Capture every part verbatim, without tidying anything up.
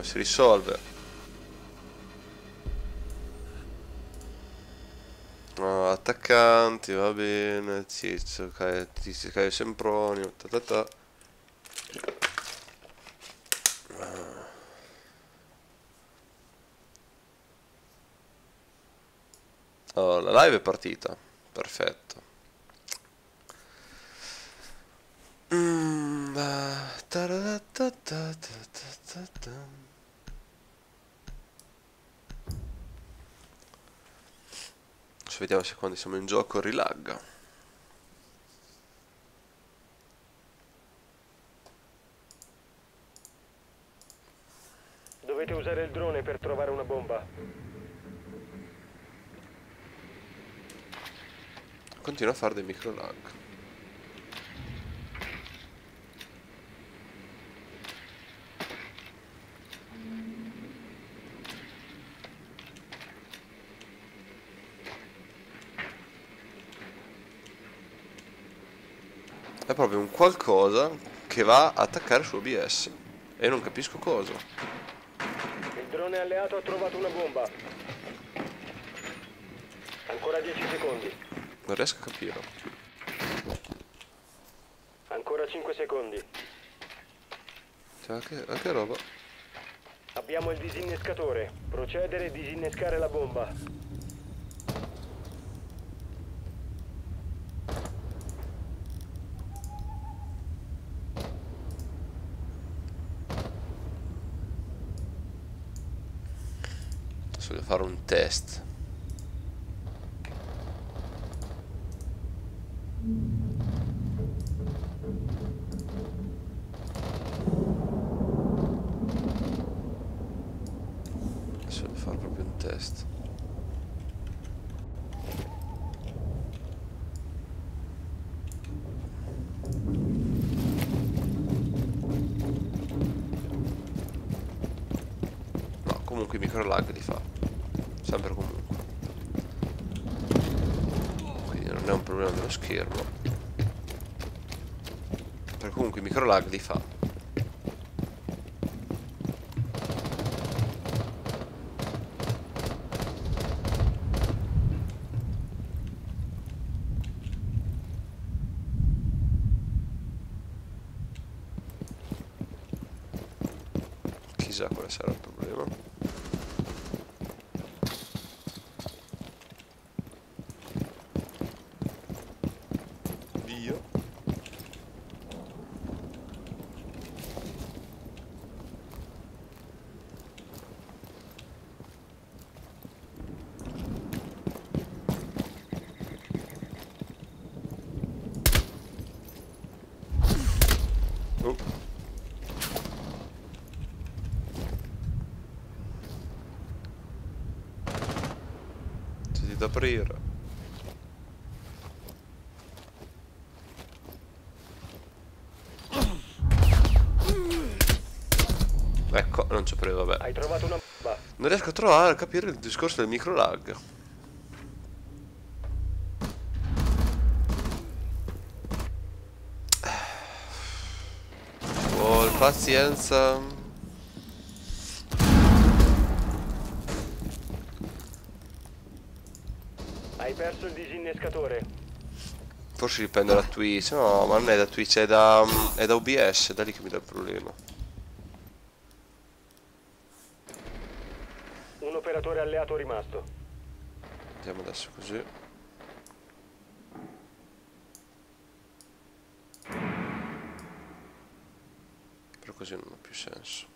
si risolve. No, attaccanti, va bene, Tizio, Caio, Tizio, Caio Sempronio, ta ta ta. Oh, la live è partita, perfetto. Mm, ah, ta-ra-ta-ta-ta-ta-ta-ta. Adesso vediamo se quando siamo in gioco rilagga. Dovete usare il drone per trovare una bomba. Continua a fare dei micro lag. È proprio un qualcosa che va a attaccare su O B S. E non capisco cosa. Il drone alleato ha trovato una bomba. Ancora dieci secondi. Non riesco a capire. Ancora cinque secondi. Cioè, che, che roba? Abbiamo il disinnescatore. Procedere e disinnescare la bomba. Adesso devo fare un test. Adesso devo fare proprio un test. No, comunque i micro lag li fa. Sempre comunque. Quindi non è un problema dello schermo. Perché comunque i micro lag li fa. Chissà quale sarà il problema. Dio. Oh. C'è da aprire. Ecco, non ci aprivo, vabbè. Hai trovato una bomba. Non riesco a trovare a capire il discorso del micro lag. Ci vuole pazienza. Hai perso il disinnescatore. Forse dipende da Twitch. No, ma non è da Twitch, è da, è da O B S, è da lì che mi dà il problema. Un operatore alleato rimasto. Vediamo adesso così. Però così non ha più senso.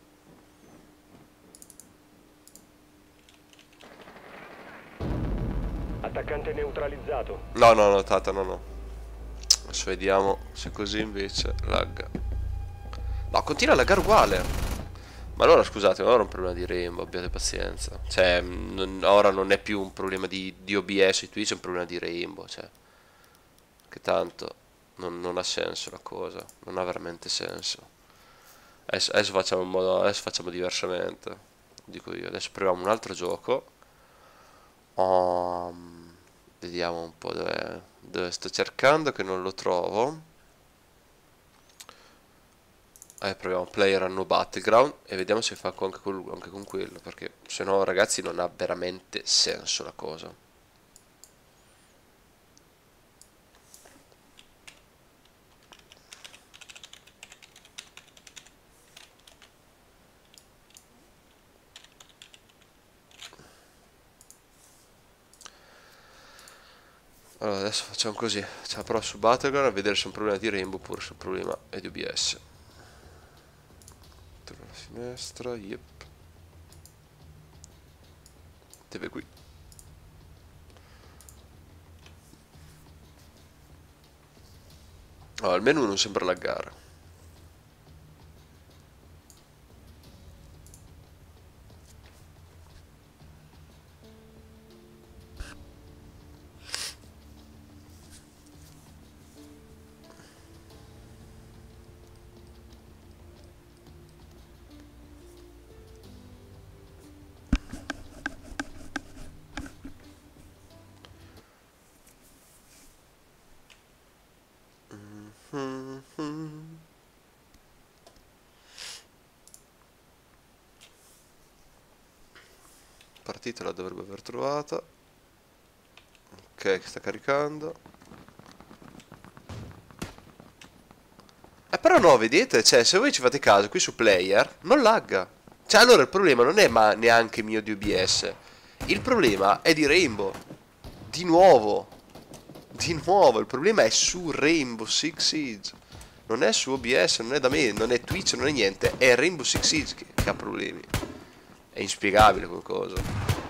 Attaccante neutralizzato. No, no, no, Tata, no, no. Adesso vediamo se così invece lagga. No, continua a laggare uguale. Ma allora scusate, ora è un problema di Rainbow, abbiate pazienza. Cioè, non- ora non è più un problema di, di O B S, di Twitch, è un problema di Rainbow, cioè. Che tanto non, non ha senso la cosa, non ha veramente senso. Adesso, adesso facciamo in modo, adesso facciamo diversamente. Dico io, adesso proviamo un altro gioco. Um, vediamo un po' dove, dove sto cercando che non lo trovo. Eh, proviamo player hanno battleground e vediamo se fa anche con, anche con quello, perché se no ragazzi non ha veramente senso la cosa. Allora adesso facciamo così, facciamo prova su battleground a vedere se è un problema di Rainbow oppure se è un problema è di O B S. Torno alla finestra, yep. T V qui. Allora, il menu non sembra laggare. Partita la dovrebbe aver trovata. Ok, sta caricando. Eh però no, vedete? Cioè, se voi ci fate caso, qui su player non lagga. Cioè, allora il problema non è ma neanche mio di O B S. Il problema è di Rainbow. Di nuovo. Di nuovo, il problema è su Rainbow Six Siege. Non è su O B S, non è da me, non è Twitch, non è niente. È Rainbow Six Siege che, che ha problemi. È inspiegabile qualcosa.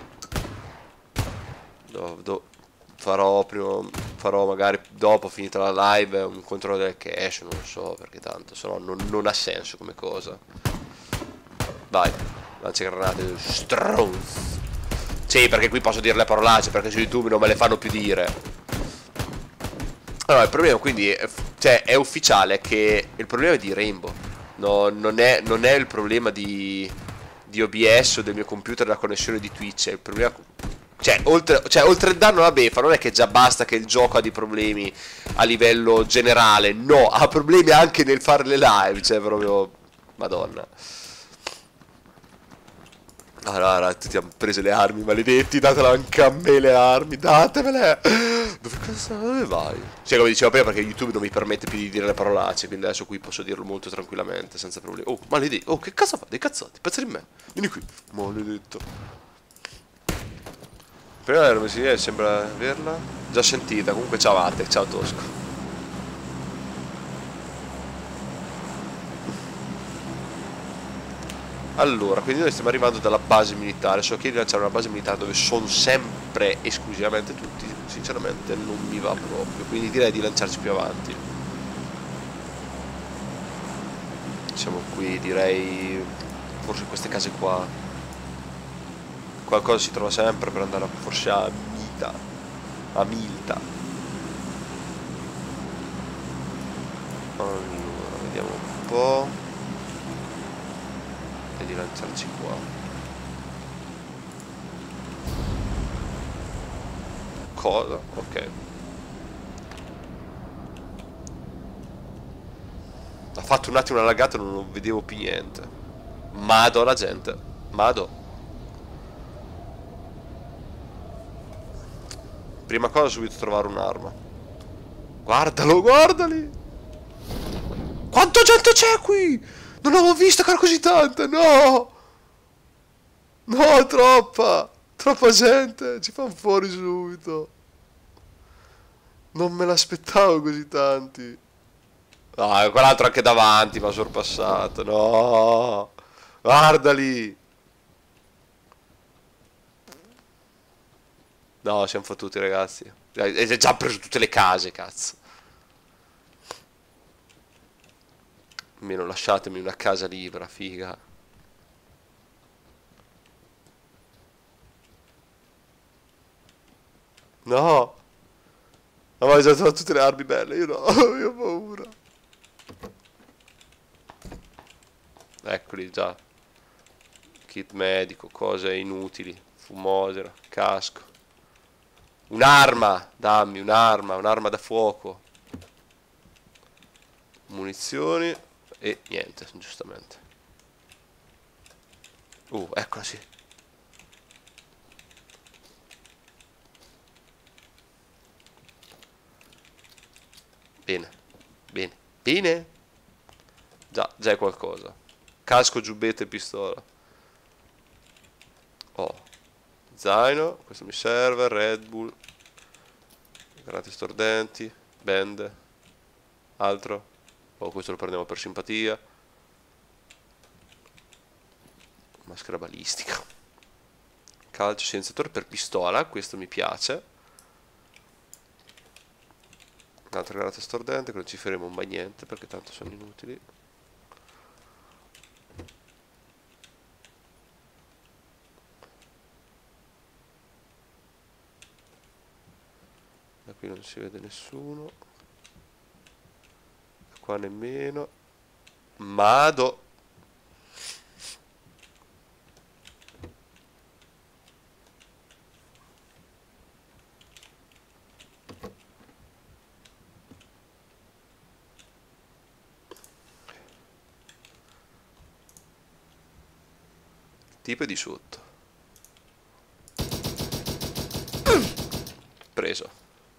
Do, do, farò prima, farò magari dopo finita la live un controllo del cache, non lo so, perché tanto se no non, non ha senso come cosa. Vai, lancia granate, stronz. Sì, perché qui posso dire le parolacce, perché su YouTube non me le fanno più dire. Allora, il problema quindi è, cioè, è ufficiale che il problema è di Rainbow. No, non, è, non è il problema di, di O B S o del mio computer, la connessione di Twitch. È il problema. Cioè oltre, cioè, oltre il danno alla beffa, non è che già basta che il gioco ha dei problemi a livello generale. No, ha problemi anche nel fare le live. Cioè, proprio. Madonna. Allora, tutti hanno preso le armi, maledetti, datela anche a me le armi, datemele! Dove cazzo, dove vai? Cioè, come dicevo prima, perché YouTube non mi permette più di dire le parolacce, quindi adesso qui posso dirlo molto tranquillamente, senza problemi. Oh, maledetti, oh, che cazzo fa? Dei cazzotti, pezzi di me, vieni qui, maledetto. Prima la mia sembra averla già sentita, comunque ciao Ate, ciao Tosco. Allora, quindi noi stiamo arrivando dalla base militare. So che rilanciare una base militare dove sono sempre esclusivamente tutti, sinceramente non mi va proprio. Quindi direi di lanciarci più avanti. Siamo qui, direi, forse in queste case qua. Qualcosa si trova sempre per andare a, forse a Mita. A Milta. Allora, vediamo un po'. E di lanciarci qua. Cosa? Ok. Ha fatto un attimo una laggata e non vedevo più niente. Mado la gente. Mado. Prima cosa subito trovare un'arma. Guardalo, guardali. Quanta gente c'è qui? Non avevo visto che era così tanta, no! No, troppa! Troppa gente, ci fanno fuori subito. Non me l'aspettavo così tanti. Ah, quell'altro anche davanti mi ha sorpassato, no! Guardali! No, siamo fottuti ragazzi. È già preso tutte le case, cazzo. Almeno lasciatemi una casa libera, figa. No! Ma ho già trovato tutte le armi belle, io no, io ho paura. Eccoli già. Kit medico, cose inutili. Fumogena, casco. Un'arma, dammi un'arma, un'arma da fuoco. Munizioni. E niente, giustamente. Uh, eccola sì. Bene, bene, bene. Già, già è qualcosa. Casco, giubbetto e pistola. Oh, zaino, questo mi serve, Red Bull, granate stordenti, bende, altro. Oh, questo lo prendiamo per simpatia. Maschera balistica. Calcio silenziatore per pistola, questo mi piace. Un'altra granata stordente che non ci faremo mai niente perché tanto sono inutili. Da qui non si vede nessuno. Da qua nemmeno. Mado. Tipo di sotto. Preso.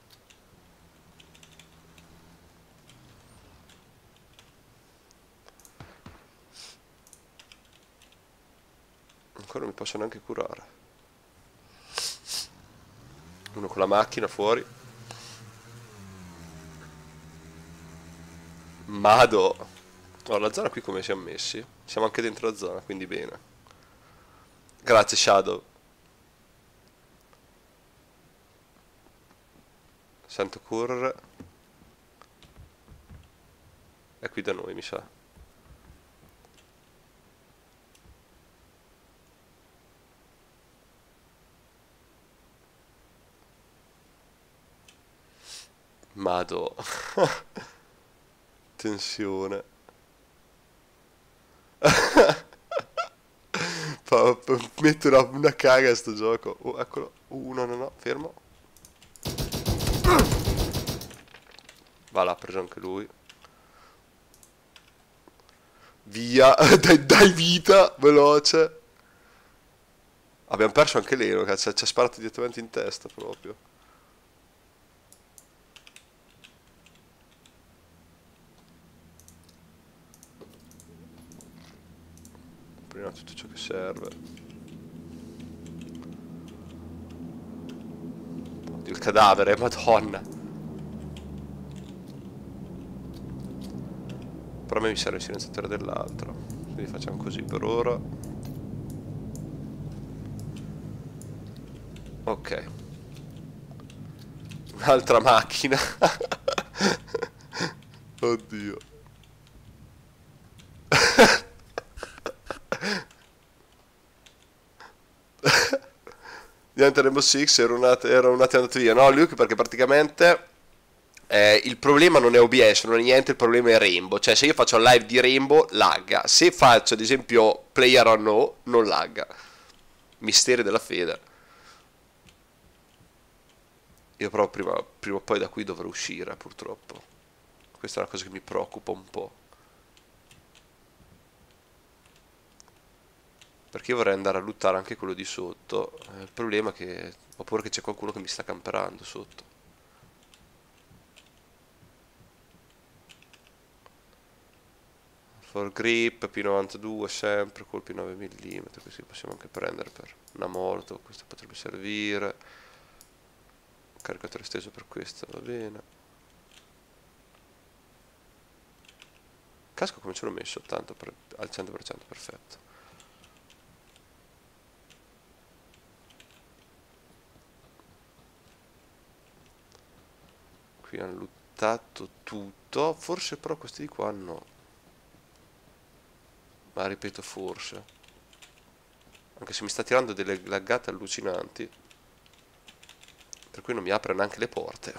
Ancora non mi posso neanche curare. Uno con la macchina fuori. Mado. Oh, la zona qui come siamo messi? Siamo anche dentro la zona, quindi bene. Grazie Shadow. Sento correre. È qui da noi, mi sa. Mado. Tensione. Fa- fa- Metto una, una caga a sto gioco. Oh, eccolo. Uh, no, no, no, fermo. Va là, ha preso anche lui. Via. dai, dai vita, veloce. Abbiamo perso anche Leno, cazzo. Ci ha sparato direttamente in testa proprio. Prima tutto ciò che serve. Oddio, il cadavere, madonna. Però a me mi serve il silenziatore dell'altro. Quindi facciamo così per ora. Ok. Un'altra macchina. Oddio. Niente, Rainbow Six era un attimo, era un attimo andato via. No, Luke, perché praticamente eh, il problema non è O B S, non è niente, il problema è Rainbow. Cioè, se io faccio live di Rainbow, lagga. Se faccio, ad esempio, Player Unknown, non lagga. Misteri della fede. Io però prima, prima o poi da qui dovrò uscire, purtroppo. Questa è una cosa che mi preoccupa un po'. Perché io vorrei andare a lottare anche quello di sotto. Eh, il problema è che ho paura che c'è qualcuno che mi sta camperando sotto. For grip, P novantadue sempre, colpi nove millimetri, così possiamo anche prendere per una molotov, questo potrebbe servire. Caricatore esteso per questo, va bene. Casco come ce l'ho messo? Tanto per, al cento per cento, perfetto. Qui hanno lottato tutto, forse però questi di qua no. Ma ripeto forse. Anche se mi sta tirando delle laggate allucinanti. Per cui non mi apre neanche le porte.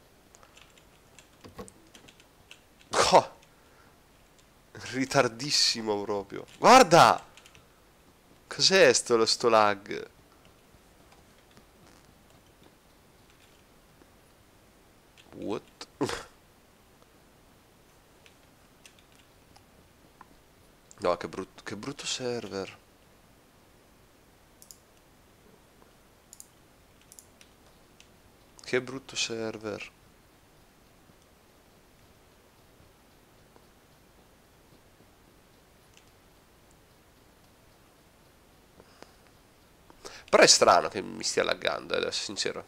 Oh, ritardissimo proprio. Guarda! Cos'è sto, sto lag? What? che brutto, che brutto server. Che brutto server. Però è strano che mi stia laggando, eh, devo essere sincero.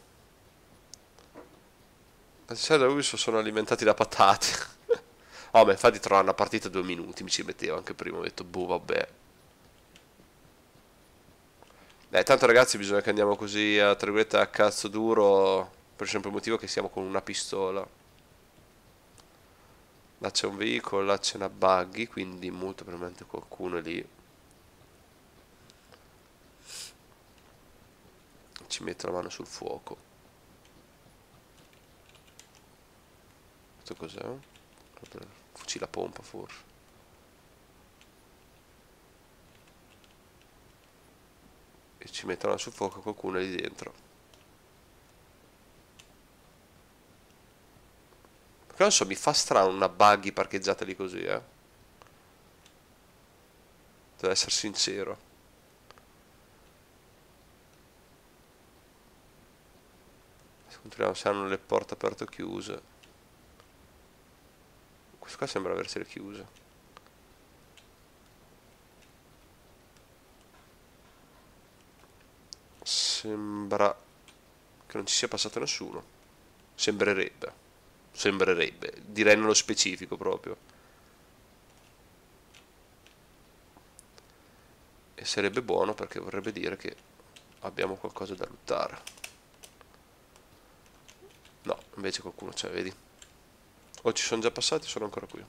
I server Ubisoft sono alimentati da patate. Oh, ma infatti trovare una partita due minuti mi ci mettevo anche prima. Ho detto, boh, vabbè. Eh, tanto ragazzi, bisogna che andiamo così a tra virgolette a cazzo duro. Per il semplice motivo che siamo con una pistola. Là c'è un veicolo, là c'è una buggy, quindi molto probabilmente qualcuno è lì. Ci mette la mano sul fuoco. Questo cos'è? Fucile a pompa forse. E ci mettono sul fuoco qualcuno lì dentro. Perché non so, mi fa strano una buggy parcheggiata lì così, eh. Devo essere sincero. Controlliamo se hanno le porte aperte o chiuse. Questo qua sembra aversi chiuse. Sembra che non ci sia passato nessuno. Sembrerebbe. Sembrerebbe. Direi nello specifico proprio. E sarebbe buono perché vorrebbe dire che abbiamo qualcosa da lottare. No, invece qualcuno c'è, vedi? O ci sono già passati o sono ancora qui.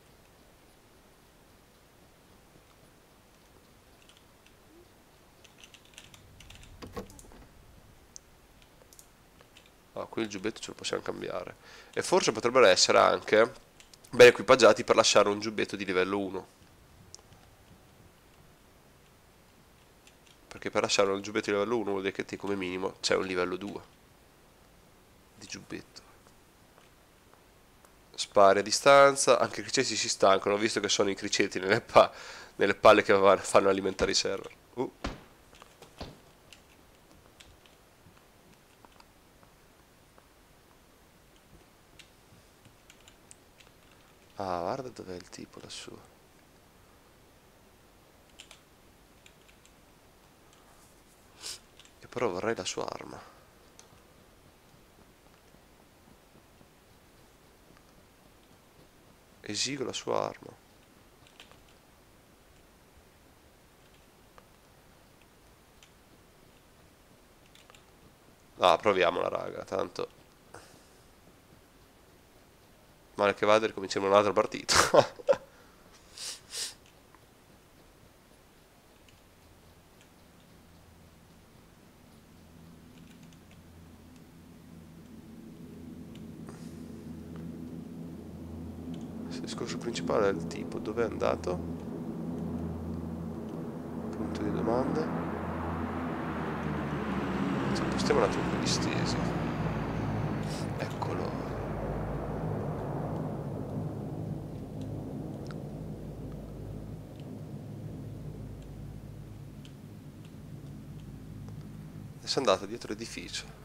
Ah, qui il giubbetto ce lo possiamo cambiare. E forse potrebbero essere anche ben equipaggiati per lasciare un giubbetto di livello uno. Perché per lasciare un giubbetto di livello uno vuol dire che te come minimo c'è un livello due di giubbetto. Spari a distanza, anche i criceti si stancano, visto che sono i criceti nelle, pa nelle palle che fanno alimentare i server. Uh. Ah, guarda dov'è il tipo lassù. Io però vorrei la sua arma. Esigo la sua arma. Ah, proviamola raga, tanto male che vada ricominciamo un'altra partita. Il discorso principale è il tipo, dove è andato? Punto di domanda. Ci spostiamo un attimo con gli stesi. Eccolo. Adesso è andato dietro l'edificio.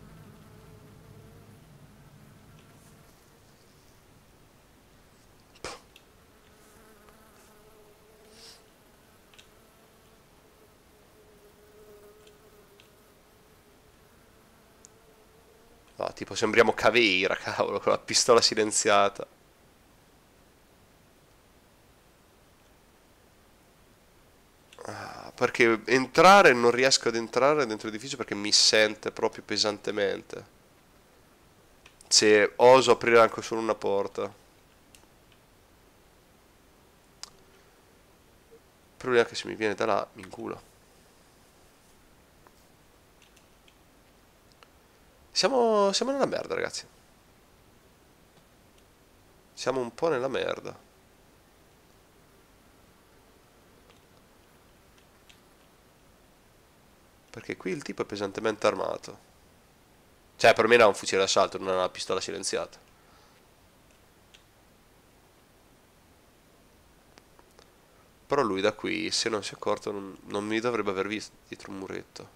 No, tipo sembriamo Caveira, cavolo, con la pistola silenziata. Ah, perché entrare non riesco ad entrare dentro l'edificio perché mi sente proprio pesantemente. Se oso aprire anche solo una porta. Il problema è che se mi viene da là, mi inculo. Siamo, siamo nella merda, ragazzi. Siamo un po' nella merda. Perché qui il tipo è pesantemente armato. Cioè, perlomeno ha un fucile d'assalto, non ha una pistola silenziata. Però lui da qui, se non si è accorto, non, non mi dovrebbe aver visto dietro un muretto.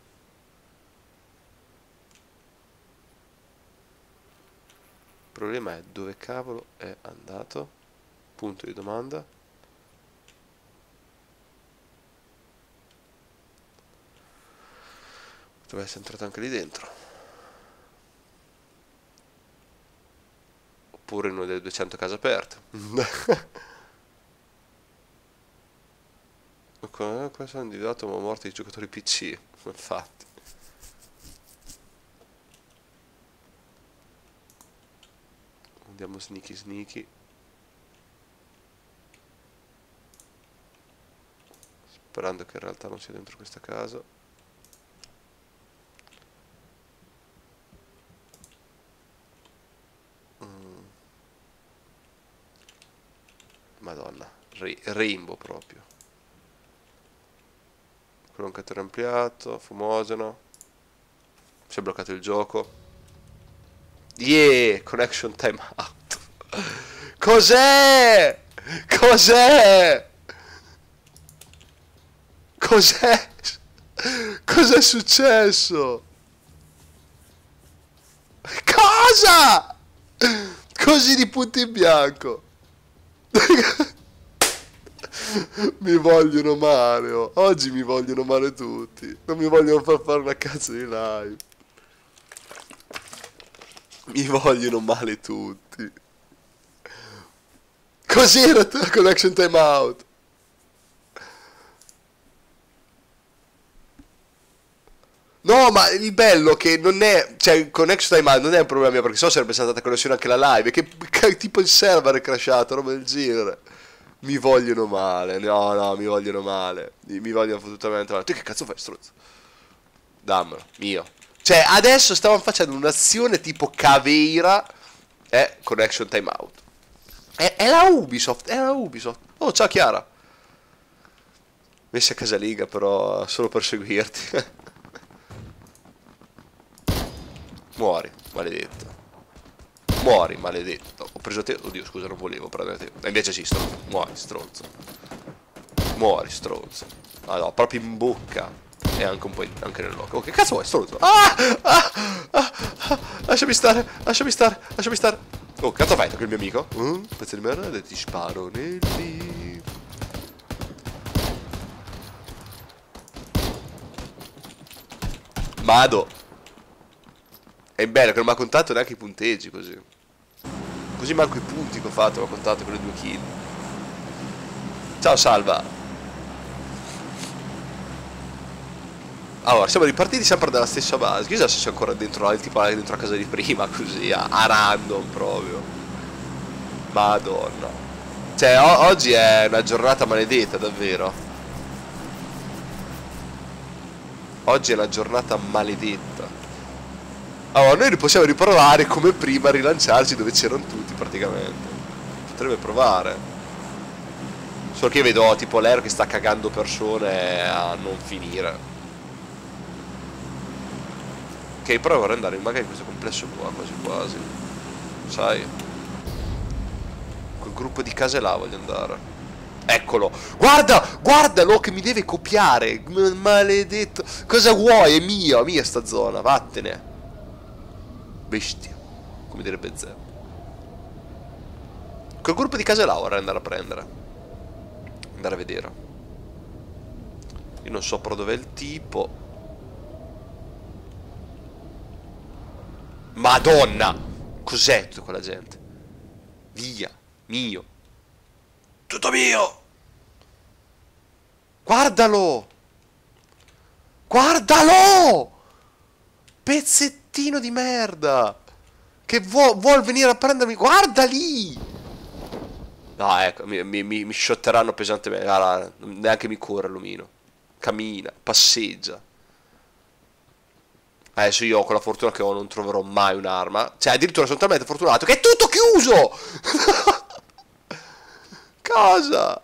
Il problema è dove cavolo è andato? Punto di domanda. Dove essere entrato anche lì dentro. Oppure in una delle duecento case aperte. Qua sono individuato ma morti i giocatori P C. Infatti. Andiamo sneaky sneaky. Sperando che in realtà non sia dentro questa casa. Mm. Madonna, Ra Rainbow proprio. Quello un cattura ampliato, fumogeno. Si è bloccato il gioco. Yeah, connection time out. Cos'è? Cos'è? Cos'è? Cos'è successo? Cosa? Così di punto in bianco. Mi vogliono male, oh. Oggi mi vogliono male tutti. Non mi vogliono far fare una cazzo di live. Mi vogliono male tutti. Cos'era la connection timeout? No, ma il bello che non è, cioè il connection timeout non è un problema mio, perché so sarebbe stata connessione anche la live, che, che tipo il server è crashato, roba del genere. Mi vogliono male, no, no, mi vogliono male. Mi, mi vogliono fottutamente male. Tu che cazzo fai, struzzo? Dammelo, mio. Cioè, adesso stavano facendo un'azione tipo caveira. Eh, connection timeout. È, è la Ubisoft, è la Ubisoft. Oh, ciao Chiara. Messi a casalinga, però, solo per seguirti. Muori, maledetto. Muori, maledetto. Ho preso te. Oddio, scusa, non volevo prendere te. E invece sì, stronzo. Muori, stronzo. Muori, stronzo. Ah no, proprio in bocca. E anche un po' in, anche nell'occhio. Oh, che cazzo vuoi, stronzo? Ah, ah, ah, ah, lasciami stare, lasciami stare, lasciami stare. Oh, cazzo fai, che il mio amico? Uh, pezzo di merda, e ti sparo nel lì. Mado. È bello che non mi ha contato neanche i punteggi così. Così manco i punti che ho fatto, mi ha contato con le due kill. Ciao Salva. Allora, siamo ripartiti sempre dalla stessa base. Chissà se c'è ancora dentro, tipo, dentro la casa di prima, così, a, a random proprio. Madonna. Cioè, o oggi è una giornata maledetta, davvero. Oggi è una giornata maledetta. Allora, noi possiamo riprovare come prima a rilanciarci dove c'erano tutti praticamente. Potrebbe provare. Solo che io vedo tipo l'aereo che sta cagando persone a non finire. Ok, però vorrei andare magari in questo complesso qua, quasi quasi. Sai? Quel gruppo di case là voglio andare. Eccolo. Guarda, guardalo che mi deve copiare. Maledetto. Cosa vuoi? È mio, è mia sta zona, vattene. Bestia, come direbbe Zeb. Quel gruppo di case là vorrei andare a prendere. Andare a vedere. Io non so però dov'è il tipo. Madonna! Cos'è tutta quella gente? Via, mio. Tutto mio! Guardalo! Guardalo! Pezzettino di merda! Che vuol, vuol venire a prendermi. Guarda lì! No, ecco, mi, mi, mi, mi shotteranno pesantemente. Allora, neanche mi corre l'omino. Cammina, passeggia. Adesso io con la fortuna che ho non troverò mai un'arma. Cioè, addirittura sono talmente fortunato che è tutto chiuso! Cosa?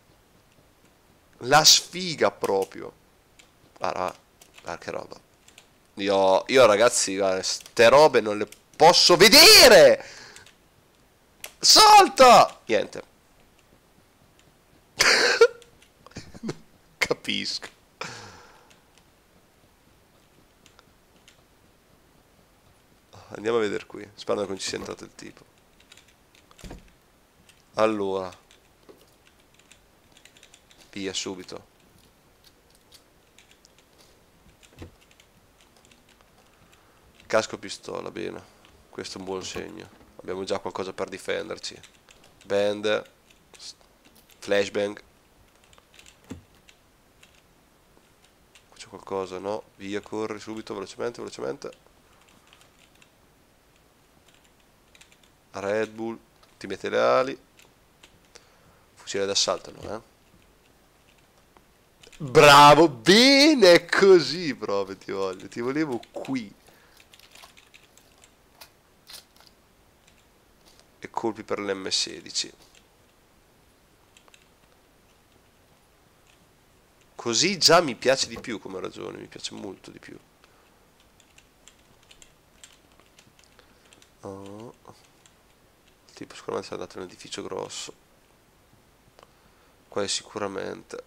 La sfiga proprio. Guarda, guarda che roba. Io, io ragazzi, guarda, ste robe non le posso vedere! Salta! Niente. Capisco. Andiamo a vedere qui. Spero che non ci sia entrato il tipo. Allora. Via subito. Casco pistola, bene. Questo è un buon segno. Abbiamo già qualcosa per difenderci. Band. Flashbang. C'è qualcosa? No. Via, corri subito, velocemente, velocemente. Red Bull. Ti mette le ali. Fucile d'assalto, no, eh? Bravo, bene così proprio ti voglio. Ti volevo qui. E colpi per l'emme sedici. Così già mi piace di più come ragione, mi piace molto di più. Oh. Il tipo sicuramente è andato in un edificio grosso. Qua è sicuramente.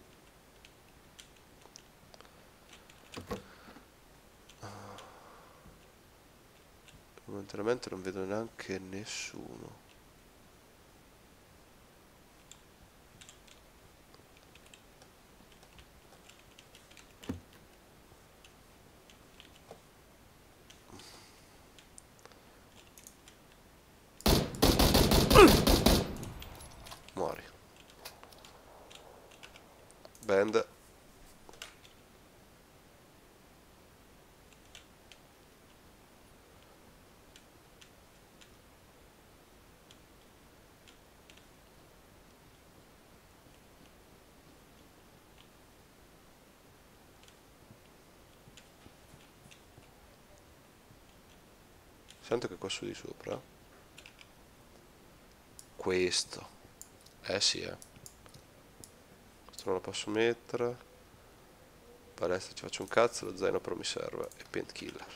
Momentaneamente non vedo neanche nessuno. Muori. Band. Sento che qua su di sopra. Questo. Eh sì, eh. Questo non lo posso mettere. Palestra ci faccio un cazzo, lo zaino però mi serve. E painkiller.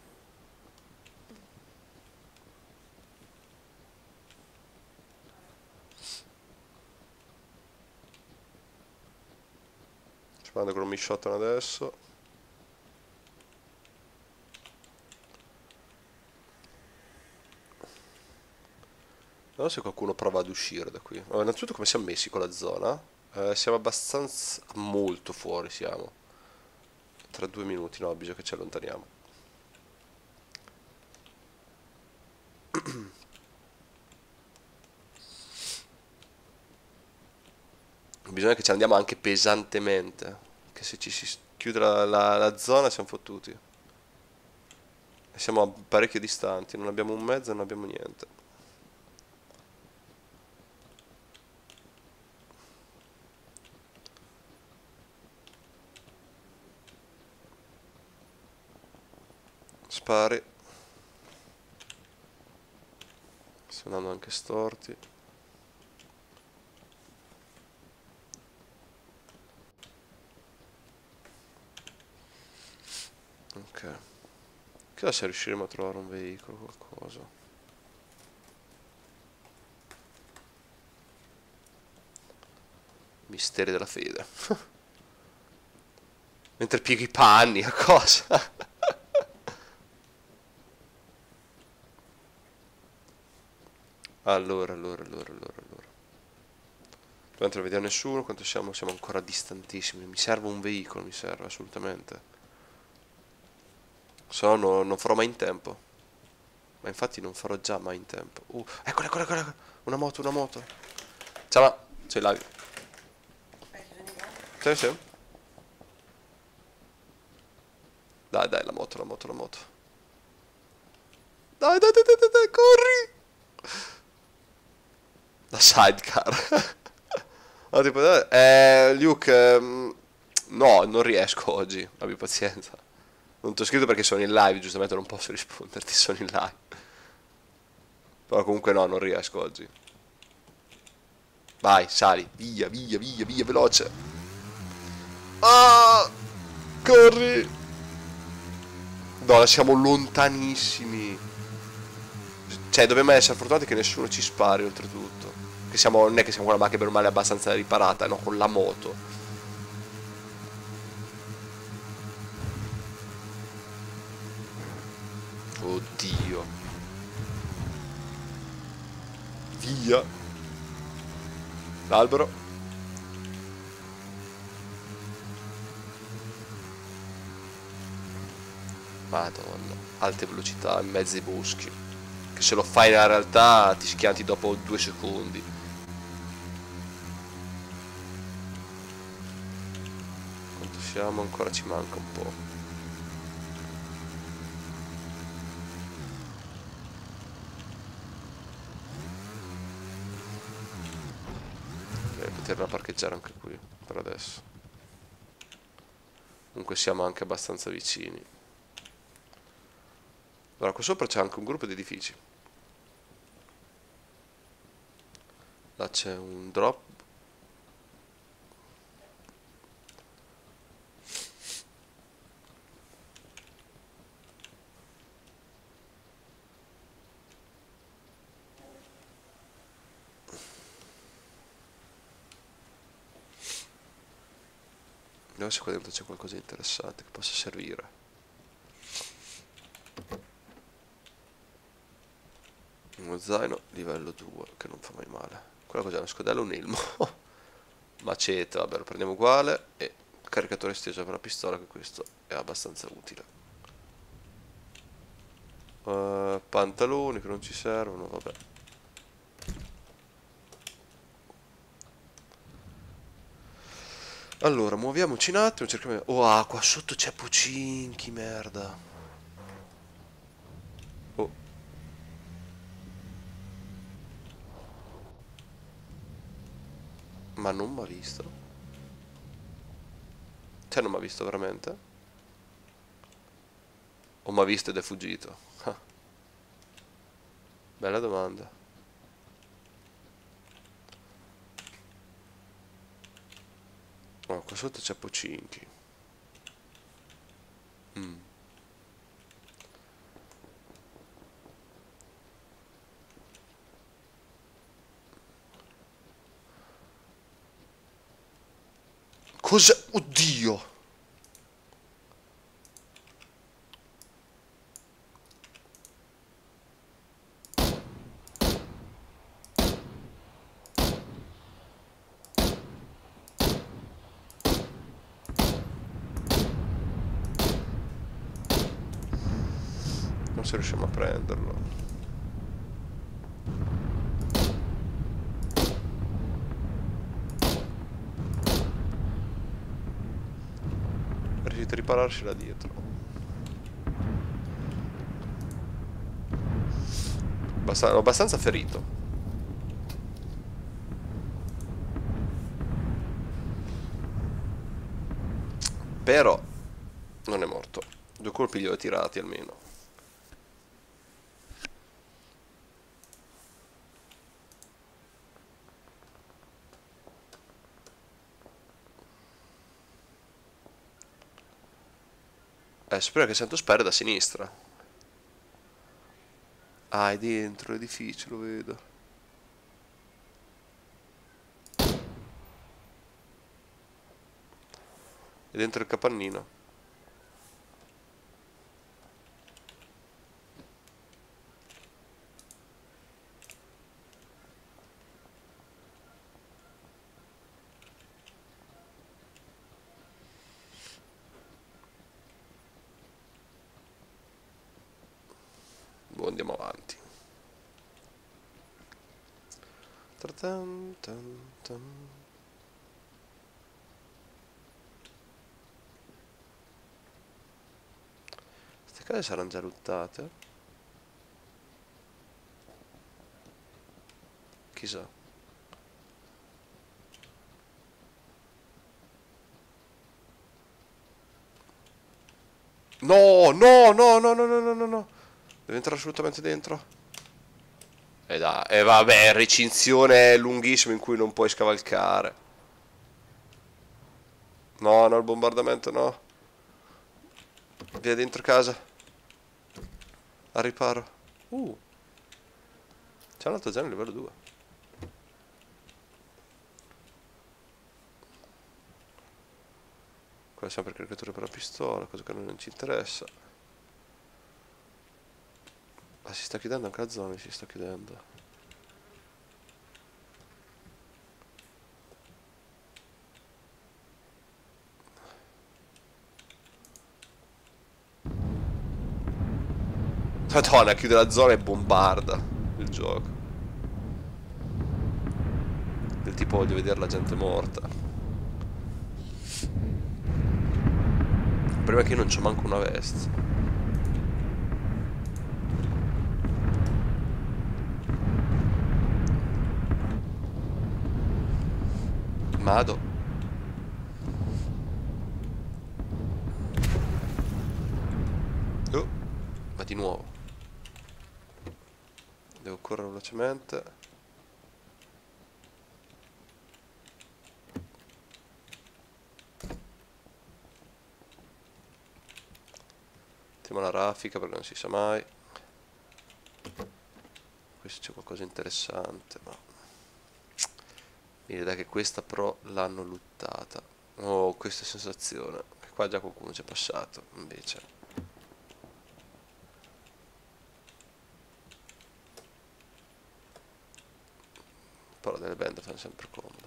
Ci mando con un shotgun adesso. Non so se qualcuno prova ad uscire da qui. Allora, innanzitutto come siamo messi con la zona? Eh, siamo abbastanza... molto fuori siamo. Tra due minuti, no, bisogna che ci allontaniamo. Bisogna che ci andiamo anche pesantemente. Che se ci si chiude la, la, la zona siamo fottuti. E siamo parecchio distanti, non abbiamo un mezzo, non abbiamo niente. Spari. Stiamo andando anche storti. Ok. Chissà se riusciremo a trovare un veicolo, qualcosa. Misteri della fede. Mentre pieghi i panni, a cosa? Allora, allora, allora, allora, allora. Mentre non vediamo nessuno, quanto siamo? Siamo ancora distantissimi. Mi serve un veicolo, mi serve assolutamente. Se no, no non farò mai in tempo. Ma infatti non farò già mai in tempo. Uh, eccola, eccola, eccola. Una moto, una moto. Ciao, ma sei là. Sì, sì. Dai, dai, la moto, la moto, la moto. Dai, dai, dai, dai, dai, corri. La sidecar. No, tipo, eh, Luke, ehm, no, non riesco oggi, abbi pazienza. Non ti ho scritto perché sono in live, giustamente non posso risponderti, sono in live. Però comunque no, non riesco oggi. Vai, sali, via, via, via, via, veloce. Ah, corri. No, siamo lontanissimi. Cioè, dobbiamo essere fortunati che nessuno ci spari, oltretutto. Che siamo, non è che siamo con la macchina per male abbastanza riparata, no, con la moto. Oddio. Via. L'albero. Madonna. Alte velocità in mezzo ai boschi. Che se lo fai nella realtà ti schianti dopo due secondi. Quanto siamo? Ancora ci manca un po'. Poterla parcheggiare anche qui per adesso. Comunque siamo anche abbastanza vicini. Allora qua sopra c'è anche un gruppo di edifici. Là c'è un drop. Vediamo se qua dentro c'è qualcosa di interessante che possa servire. Uno zaino livello due che non fa mai male. Quella cos'è? Una scodella o un elmo? Macete, vabbè, lo prendiamo uguale. E caricatore esteso per la pistola, che questo è abbastanza utile. uh, Pantaloni che non ci servono, vabbè. Allora, muoviamoci un attimo, cerchiamo... Oh, ah, qua sotto c'è Pocinchi, merda. Oh. Ma non mi ha visto? Cioè, non mi ha visto veramente? O mi ha visto ed è fuggito? Ah. Bella domanda. Oh, qua sotto c'è Pocinchi. Mm. Cosa? Oddio! Non se riusciamo a prenderlo. È riuscito a ripararci da dietro. Basta- L'ho abbastanza ferito. Però non è morto. Due colpi li ho tirati almeno. Eh, spero che sento spero da sinistra. Ah, è dentro l'edificio, lo vedo. È dentro il capannino. Boh, andiamo avanti. Tan tan tan. Queste case saranno già luttate? Chissà. No, no, no, no, no, no, no, no, no. Deve entrare assolutamente dentro. E dai, e vabbè, recinzione lunghissima in cui non puoi scavalcare. No, no, il bombardamento no. Via dentro casa. Al riparo. Uh. C'è un altro genere livello due. Qua è sempre il caricatore per la pistola, cosa che a noi non ci interessa. Ma si sta chiudendo anche la zona, si sta chiudendo. Madonna, chiude la zona e bombarda il gioco. Del tipo voglio vedere la gente morta. Il problema è che io non c'ho manco una veste. Mado. Oh, ma di nuovo. Devo correre velocemente. Mettiamo la raffica perché non si sa mai. Questo c'è qualcosa di interessante, ma... mi vede che questa però l'hanno lootata. Oh, questa sensazione. Qua già qualcuno ci è passato, invece. Però delle band fanno sempre comodo.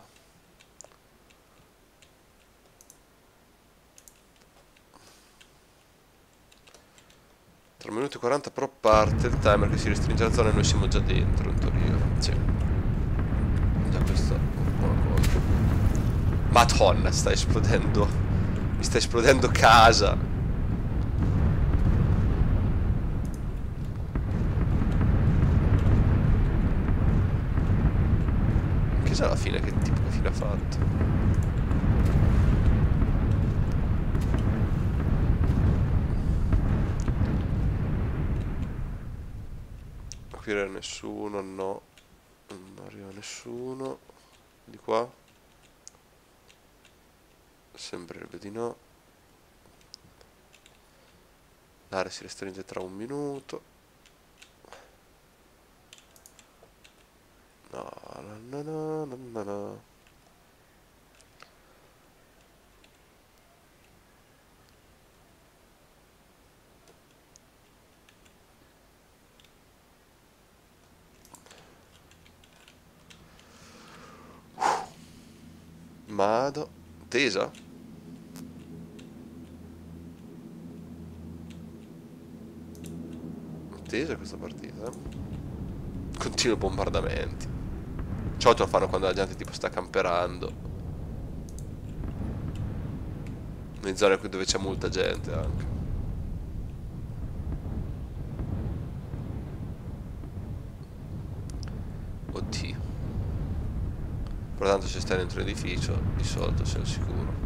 tre minuti e quaranta però parte il timer che si restringe la zona e noi siamo già dentro in teoria. Sì. Già questa è una buona cosa. Madonna, sta esplodendo. Mi sta esplodendo casa. Che sa alla fine che tipo che fine ha fatto? Qui era nessuno, no. Non arriva nessuno. Di qua? Sembrerebbe di no. L'area si restringe tra un minuto. No, no, no, no, no, no. Mado. Tesa? Tesa questa partita. Continui bombardamenti. Ciò te lo fanno quando la gente tipo sta camperando. In zone dove c'è molta gente anche. Oddio. Però tanto se stai dentro l'edificio, di solito sei al sicuro.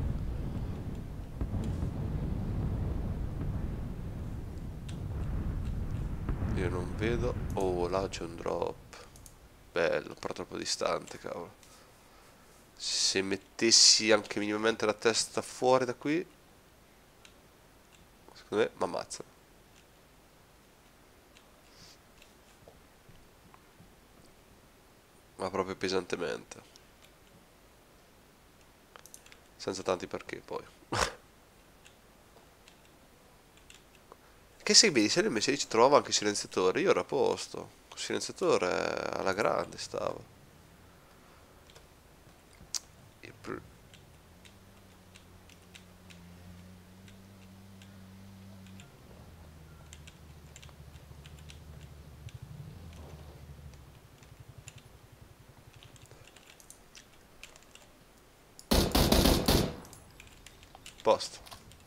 Io non vedo. Oh, là c'è un drop. Bello, però troppo distante, cavolo. Se mettessi anche minimamente la testa fuori da qui, secondo me mi ammazza. Ma proprio pesantemente. Senza tanti perché poi. Che se vedi, se nel messaggio ci trova anche il silenziatore, io ero a posto. Il silenziatore alla grande stavo. Il pr- Posto.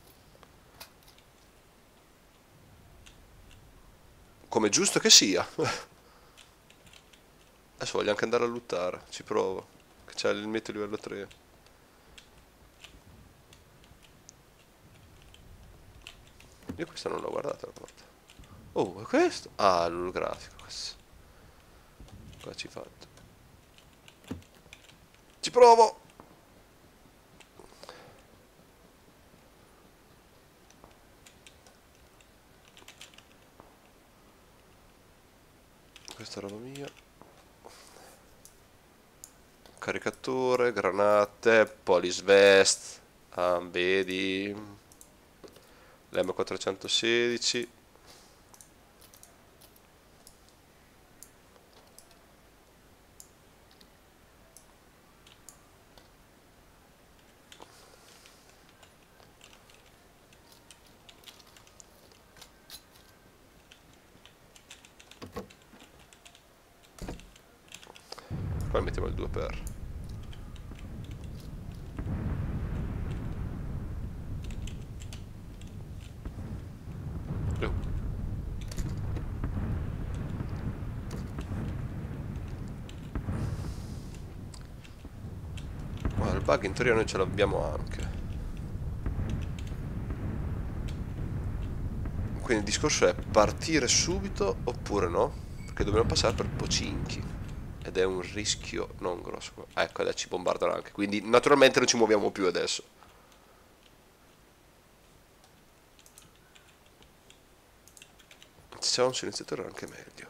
Come giusto che sia. Adesso voglio anche andare a lottare, ci provo. Che c'è il meteo livello tre. Io questa non l'ho guardata la porta. Oh, è questo? Ah, l'olografico questo. Qua ci fatto. Ci provo! Questa è roba mia. Caricatore, granate, police vest. Ah, vedi. L'M quattrocentosedici. Poi mettiamo il due per. Oh. Guarda, il bug in teoria noi ce l'abbiamo anche. Quindi il discorso è partire subito oppure no? Perché dobbiamo passare per Pochinki. Ed è un rischio non grosso. Ecco, adesso ci bombardano anche. Quindi naturalmente non ci muoviamo più adesso. Se c'è un silenziatore anche meglio.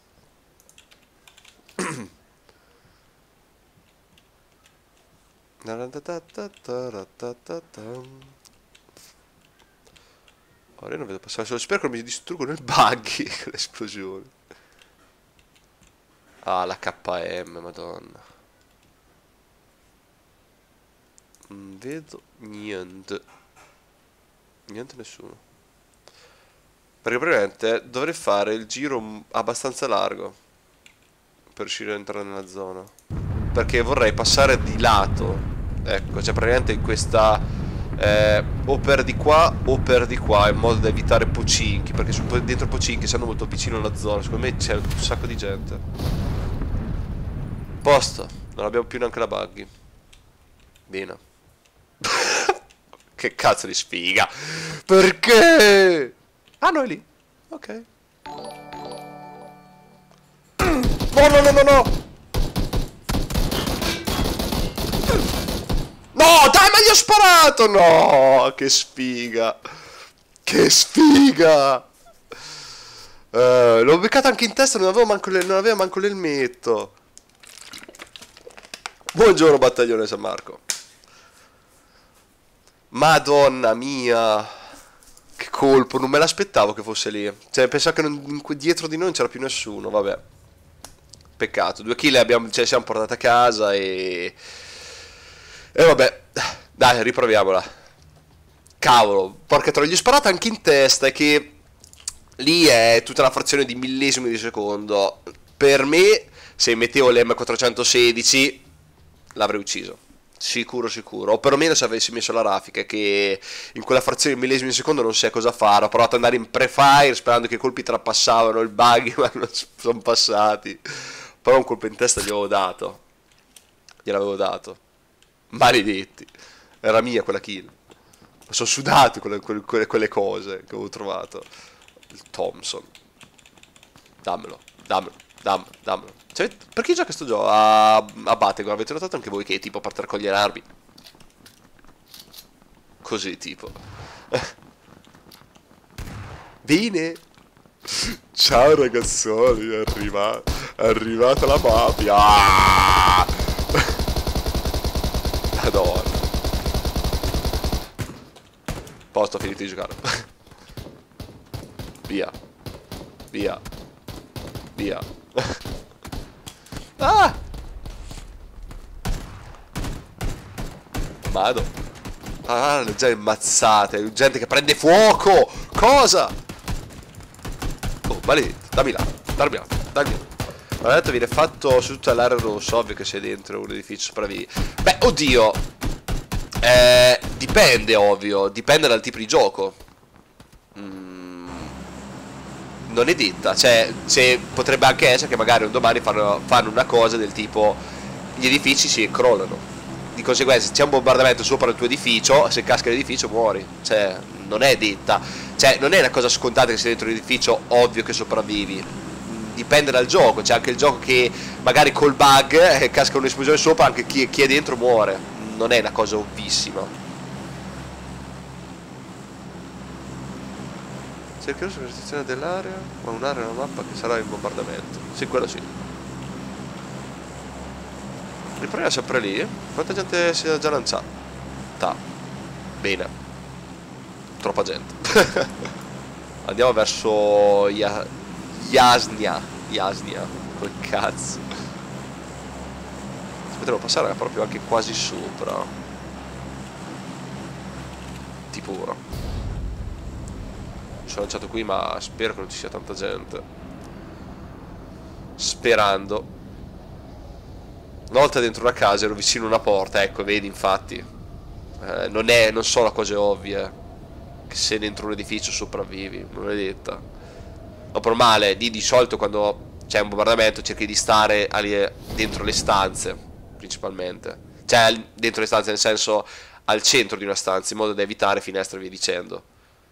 Ora io non vedo passare. Solo spero che non mi distruggono il buggy con l'esplosione. Ah, la K M, madonna. Non vedo niente. Niente, nessuno. Perché praticamente dovrei fare il giro abbastanza largo per riuscire ad entrare nella zona. Perché vorrei passare di lato. Ecco, cioè praticamente in questa... Eh, o per di qua o per di qua, in modo da evitare Pochinki. Perché su, dentro Pochinki, essendo molto vicino alla zona, secondo me c'è un sacco di gente. Posto. Non abbiamo più neanche la buggy. Bene. Che cazzo di sfiga. Perché? Ah, no, è lì. Ok. No, no, no, no, no. No, dai, ma gli ho sparato. No, che sfiga. Che sfiga. uh, L'ho beccata anche in testa. Non avevo manco, le, non aveva manco l'elmetto. Buongiorno battaglione San Marco. Madonna mia. Che colpo. Non me l'aspettavo che fosse lì. Cioè pensavo che non, dietro di noi non c'era più nessuno. Vabbè. Peccato. Due kill abbiamo, cioè, siamo portati a casa e... E vabbè. Dai, riproviamola. Cavolo. Porca troia. Gli ho sparato anche in testa. E che... Lì è tutta una frazione di millesimi di secondo. Per me, se mettevo l'M quattrocentosedici, l'avrei ucciso. Sicuro, sicuro. O perlomeno se avessi messo la raffica, che in quella frazione di millesimi di secondo non sai cosa fare. Ho provato ad andare in pre-fire sperando che i colpi trapassavano il bug, ma non sono passati. Però un colpo in testa gli avevo dato. Gliel'avevo dato. Maledetti. Era mia quella kill. Sono sudati quelle, quelle, quelle cose che avevo trovato. Il Thompson. Dammelo, dammelo, dammelo, dammelo. Cioè, perché gioca questo gioco a, a Battleground? Avete notato anche voi che è tipo parte a raccogliere armi? Così tipo. Bene. Ciao ragazzoli, è arrivata, è arrivata la mafia. Ah! Madonna. Posto, ho finito di giocare. Via. Via. Via. Ah! Vado. Ah, le gente ammazzate. Gente che prende fuoco. Cosa? Oh, maledetto. Dammi là. Dammi là. Dammi là. Ho detto viene fatto su tutta l'area rossa. Ovvio che sei dentro un edificio sopravvivi. Beh, oddio. Eh, dipende, ovvio. Dipende dal tipo di gioco. Mm, non è detta. Cioè, se potrebbe anche essere che magari un domani fanno, fanno una cosa del tipo: gli edifici si crollano. Di conseguenza, se c'è un bombardamento sopra il tuo edificio, se casca l'edificio muori. Cioè, non è detta. Cioè, non è una cosa scontata che sei dentro l'edificio, ovvio che sopravvivi. Dipende dal gioco. C'è anche il gioco che magari col bug eh, casca un'esplosione sopra, anche chi, chi è dentro muore. Non è una cosa ovvissima. Cercherò sulla restrizione dell'area, ma un'area nella mappa che sarà in bombardamento. Sì, quello sì. Riproviamo sempre lì. Quanta gente si è già lanciata? Bene. Troppa gente. Andiamo verso Ia... Jasnia. Jasnia. Col cazzo. Potremmo passare proprio anche quasi sopra. Tipo ora. Mi sono lanciato qui, ma spero che non ci sia tanta gente. Sperando. Una volta dentro una casa ero vicino a una porta, ecco, vedi, infatti. Eh, non è, non sono cose ovvie. Che se dentro un edificio sopravvivi, non è detta. No, per male, di, di solito quando c'è un bombardamento cerchi di stare ali, dentro le stanze, principalmente. Cioè, dentro le stanze nel senso al centro di una stanza, in modo da evitare finestre e via dicendo.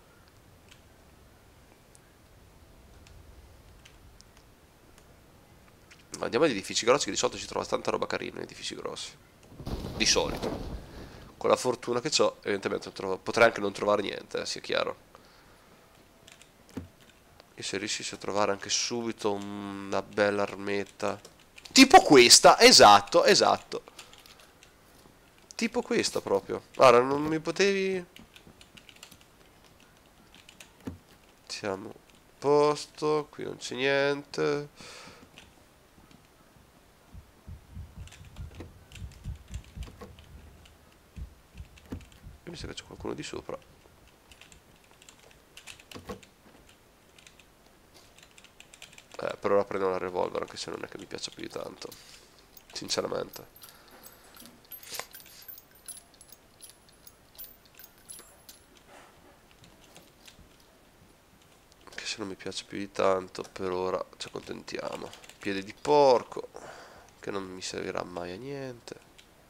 Ma andiamo agli edifici grossi, che di solito si trova tanta roba carina in edifici grossi. Di solito. Con la fortuna che ho, evidentemente trovo, potrei anche non trovare niente, eh, sia chiaro. E se riuscissi a trovare anche subito una bella armetta. Tipo questa, esatto, esatto. Tipo questa proprio. Guarda, non mi potevi... Siamo a posto, qui non c'è niente. Mi sa che c'è qualcuno di sopra. Eh, per ora prendo la revolver, anche se non è che mi piaccia più di tanto. Sinceramente. Anche se non mi piace più di tanto, per ora ci accontentiamo. Piede di porco, che non mi servirà mai a niente.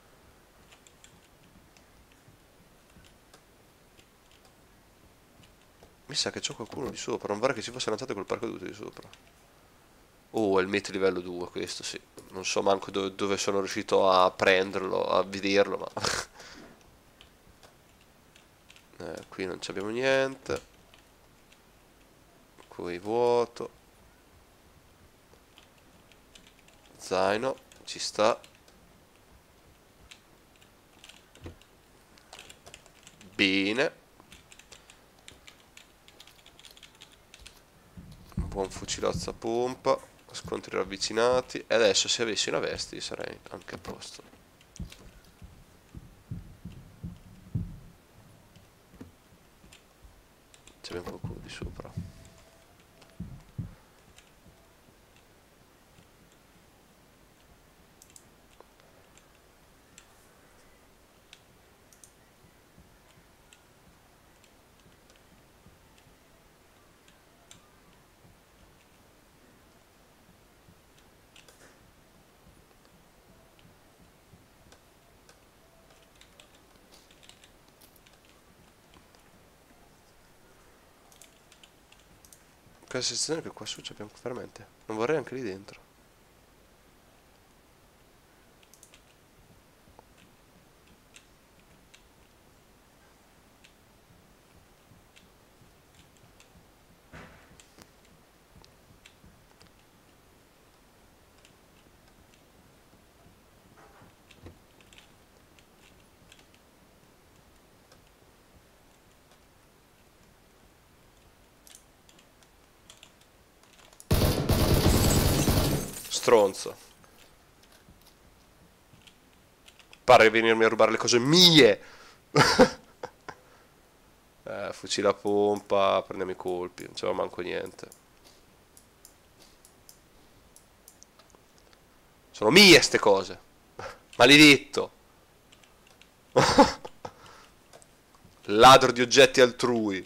Mi sa che c'è qualcuno di sopra, non vorrei che si fosse lanciato col paracadute di sopra. Oh, è il mete livello due questo, sì. Non so manco do- dove sono riuscito a prenderlo, a vederlo, ma... eh, qui non abbiamo niente. Qui vuoto. Zaino, ci sta. Bene. Un buon fucilazzo a pompa. Scontri ravvicinati. E adesso se avessi una veste sarei anche a posto. C'è ben qualcuno di sopra. Quella sensazione che qua su abbiamo veramente. Non vorrei anche lì dentro. Stronzo. Pare di venirmi a rubare le cose mie. Eh, fucile a pompa, prendiamo i colpi, non c'era manco niente. Sono mie ste cose. Maledetto. Ladro di oggetti altrui.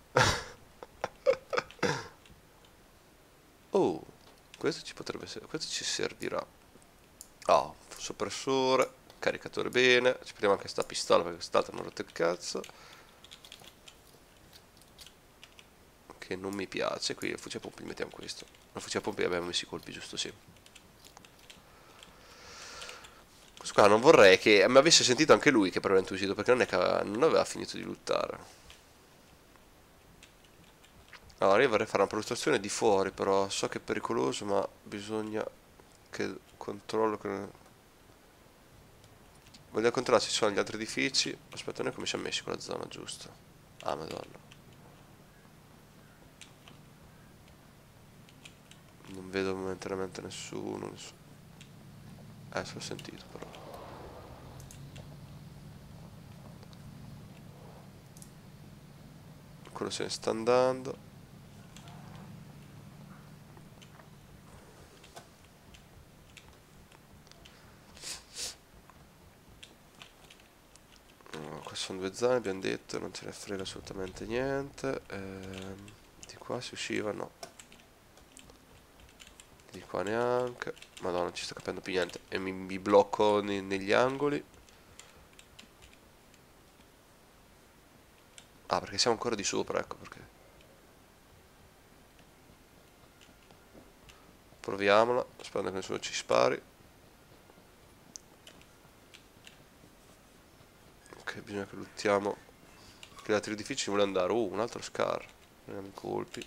Oh, questo ci potrebbe essere, questo ci servirà. Oh, soppressore, caricatore bene. Ci prendiamo anche sta pistola perché quest'altra non rotte il cazzo. Che non mi piace. Qui il fucile a pompi mettiamo questo. Il fucile a pompi abbiamo messo i colpi, giusto? Sì. Questo qua non vorrei che mi avesse sentito anche lui che probabilmente è uscito, perché non è che non aveva finito di lottare. Allora io vorrei fare una protezione di fuori, però so che è pericoloso, ma bisogna che controllo che... Voglio controllare se ci sono gli altri edifici. Aspetta, noi come siamo messi con la zona giusta? Ah, madonna. Non vedo momentaneamente nessuno, nessuno. Eh, se l'ho sentito però. Quello se ne sta andando. zone, abbiamo detto, non ce ne frega assolutamente niente. Ehm, di qua si usciva, no. Di qua neanche. Madonna, non ci sto capendo più niente. E mi, mi blocco ne- negli angoli. Ah, perché siamo ancora di sopra, ecco perché. Proviamola, sperando che nessuno ci spari. Ok, bisogna che luttiamo. Che gli altri edifici vuole andare. Uh, un altro scar. Prendiamo i colpi.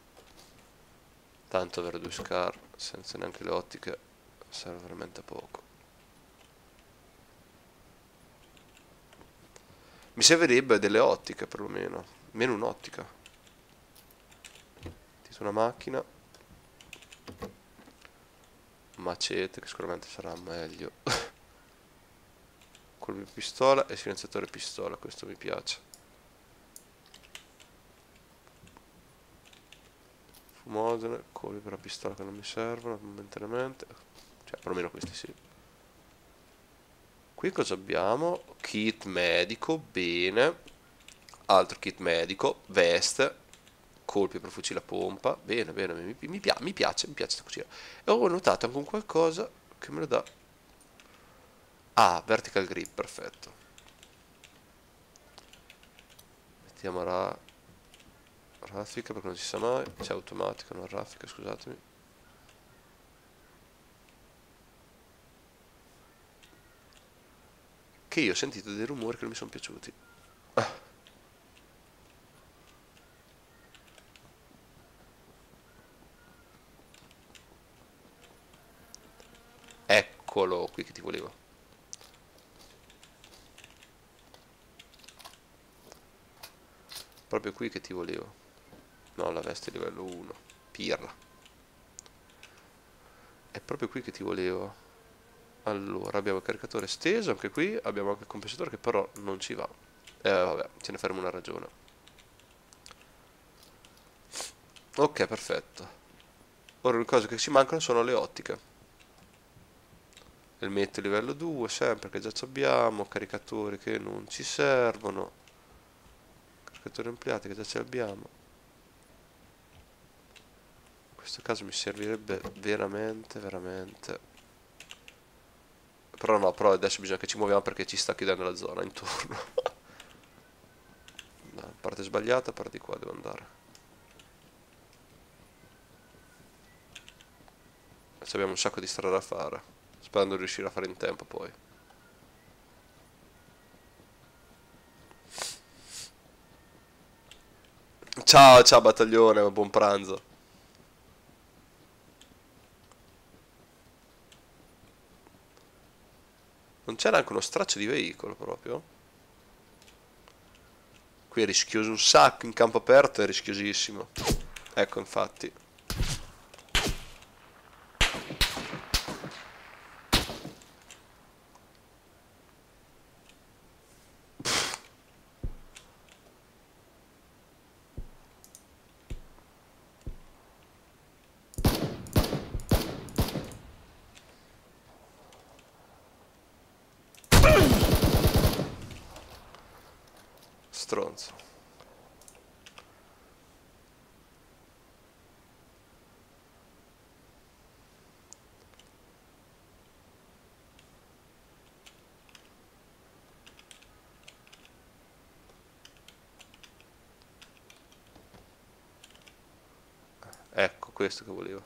Tanto avere due scar senza neanche le ottiche serve veramente a poco. Mi servirebbe delle ottiche perlomeno. Meno un'ottica. Tito una macchina. Macete che sicuramente sarà meglio. Colpi pistola e silenziatore pistola. Questo mi piace. Fumogene. Colpi per la pistola che non mi servono momentaneamente. Cioè perlomeno questi sì. Qui cosa abbiamo? Kit medico, bene. Altro kit medico, veste, colpi per fucile a pompa. Bene, bene, mi, mi, pia- mi piace, mi piace questa cucina. E ho notato anche un qualcosa che me lo dà. Ah, vertical grip, perfetto. Mettiamo la raffica perché non si sa mai. C'è automatica, non raffica, scusatemi. Che io ho sentito dei rumori che non mi sono piaciuti. Eccolo qui che ti volevo. Proprio qui che ti volevo. No, la veste livello uno. Pirla. È proprio qui che ti volevo. Allora, abbiamo il caricatore esteso, anche qui abbiamo anche il compensatore che però non ci va. Eh, vabbè, ce ne faremo una ragione. Ok, perfetto. Ora le cose che ci mancano sono le ottiche. Elmetto livello due, sempre che già ci abbiamo. Caricatori che non ci servono. Caricatori ampliati che già ce li abbiamo. In questo caso mi servirebbe veramente, veramente. Però no, però adesso bisogna che ci muoviamo perché ci sta chiudendo la zona intorno. No, parte sbagliata, parte di qua devo andare. Adesso abbiamo un sacco di strada da fare. Sperando di riuscire a fare in tempo poi. Ciao, ciao battaglione, buon pranzo. Non c'era anche uno straccio di veicolo proprio? Qui è rischioso un sacco, in campo aperto è rischiosissimo. Ecco, infatti. Stronzo. Ecco, questo che volevo.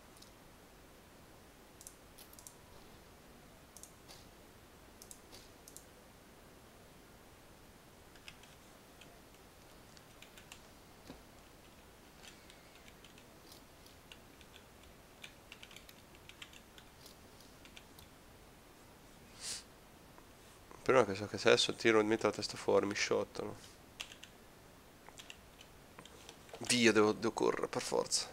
Prima che so che se adesso tiro e metto la testa fuori, mi shottano. Via, devo, devo correre per forza.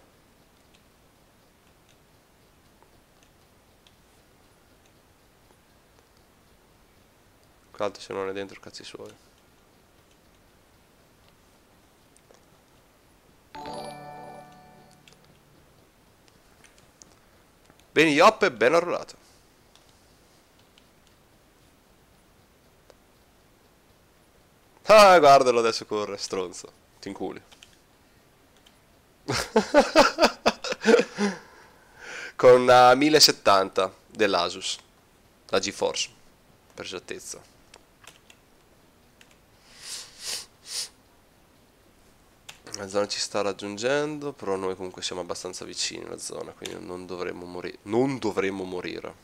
Quanto se non è dentro, cazzi suoi. Bene, Iop, ben arruolato. Ah, guardalo, adesso corre, stronzo. Ti inculi. Con una mille settanta dell'Asus. La GeForce, per esattezza. La zona ci sta raggiungendo, però noi comunque siamo abbastanza vicini alla zona, quindi non dovremmo morire. Non dovremmo morire.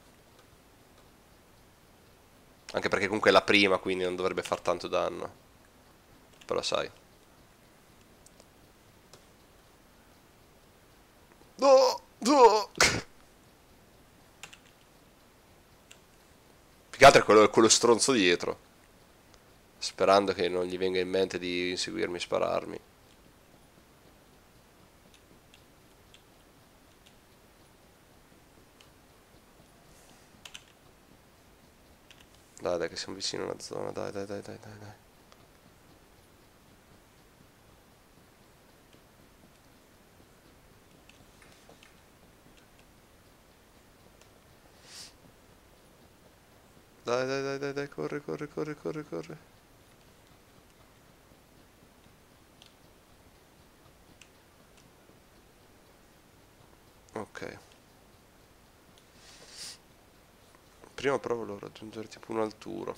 Anche perché comunque è la prima, quindi non dovrebbe far tanto danno. Però sai. No, no. Più che altro è quello, quello stronzo dietro. Sperando che non gli venga in mente di inseguirmi e spararmi. Dai, dai, che siamo vicini alla zona. Dai, dai, dai, dai, dai, dai. Dai, dai, dai, dai, dai, corri, corri, corri, corri, corri. Ok. Prima provo a raggiungere tipo un'altura.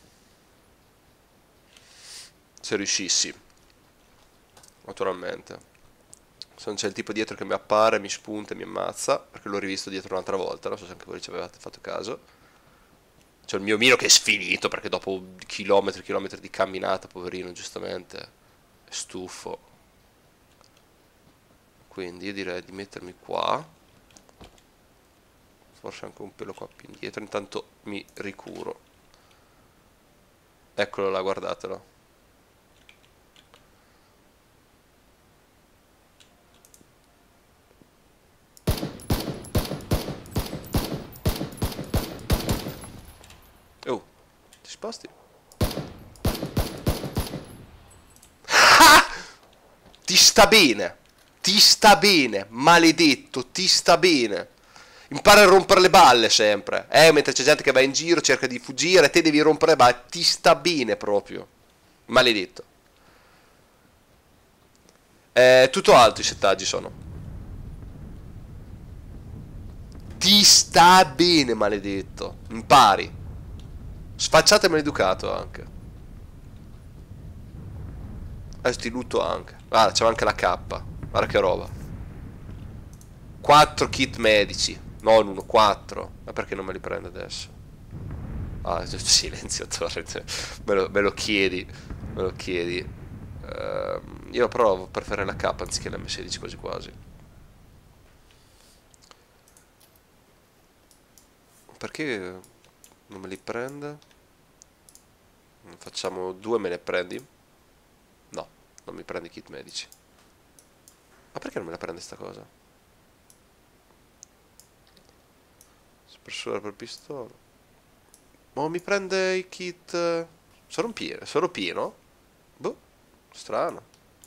Se riuscissi. Naturalmente. Se non c'è il tipo dietro che mi appare, mi spunta e mi ammazza. Perché l'ho rivisto dietro un'altra volta. Non so se anche voi ci avevate fatto caso. C'è il mio omino che è sfinito perché dopo chilometri e chilometri di camminata, poverino, giustamente, è stufo. Quindi io direi di mettermi qua. Forse anche un pelo qua più indietro. Intanto mi ricuro. Eccolo là, guardatelo. Oh, ti sposti? Ah! Ti sta bene. Ti sta bene. Maledetto, ti sta bene. Impara a rompere le balle sempre. Eh, mentre c'è gente che va in giro, cerca di fuggire, te devi rompere le balle. Ti sta bene proprio. Maledetto. Eh, tutto alto i settaggi sono. Ti sta bene, maledetto. Impari. Sfacciato e maleducato anche. Adesso ti lutto anche. Guarda, c'è anche la K. Guarda che roba. quattro kit medici. Non uno, quattro. Ma perché non me li prende adesso? Ah, silenzio, torrente. Me lo, me lo chiedi. Me lo chiedi. Ehm, io provo, preferire la K anziché l'M sedici quasi quasi. Perché non me li prende? Facciamo due, me le prendi? No, non mi prende i kit medici. Ma perché non me la prende sta cosa? Spressura per pistola. Ma mi prende i kit... Sono pieno? Sono pieno? Boh, strano.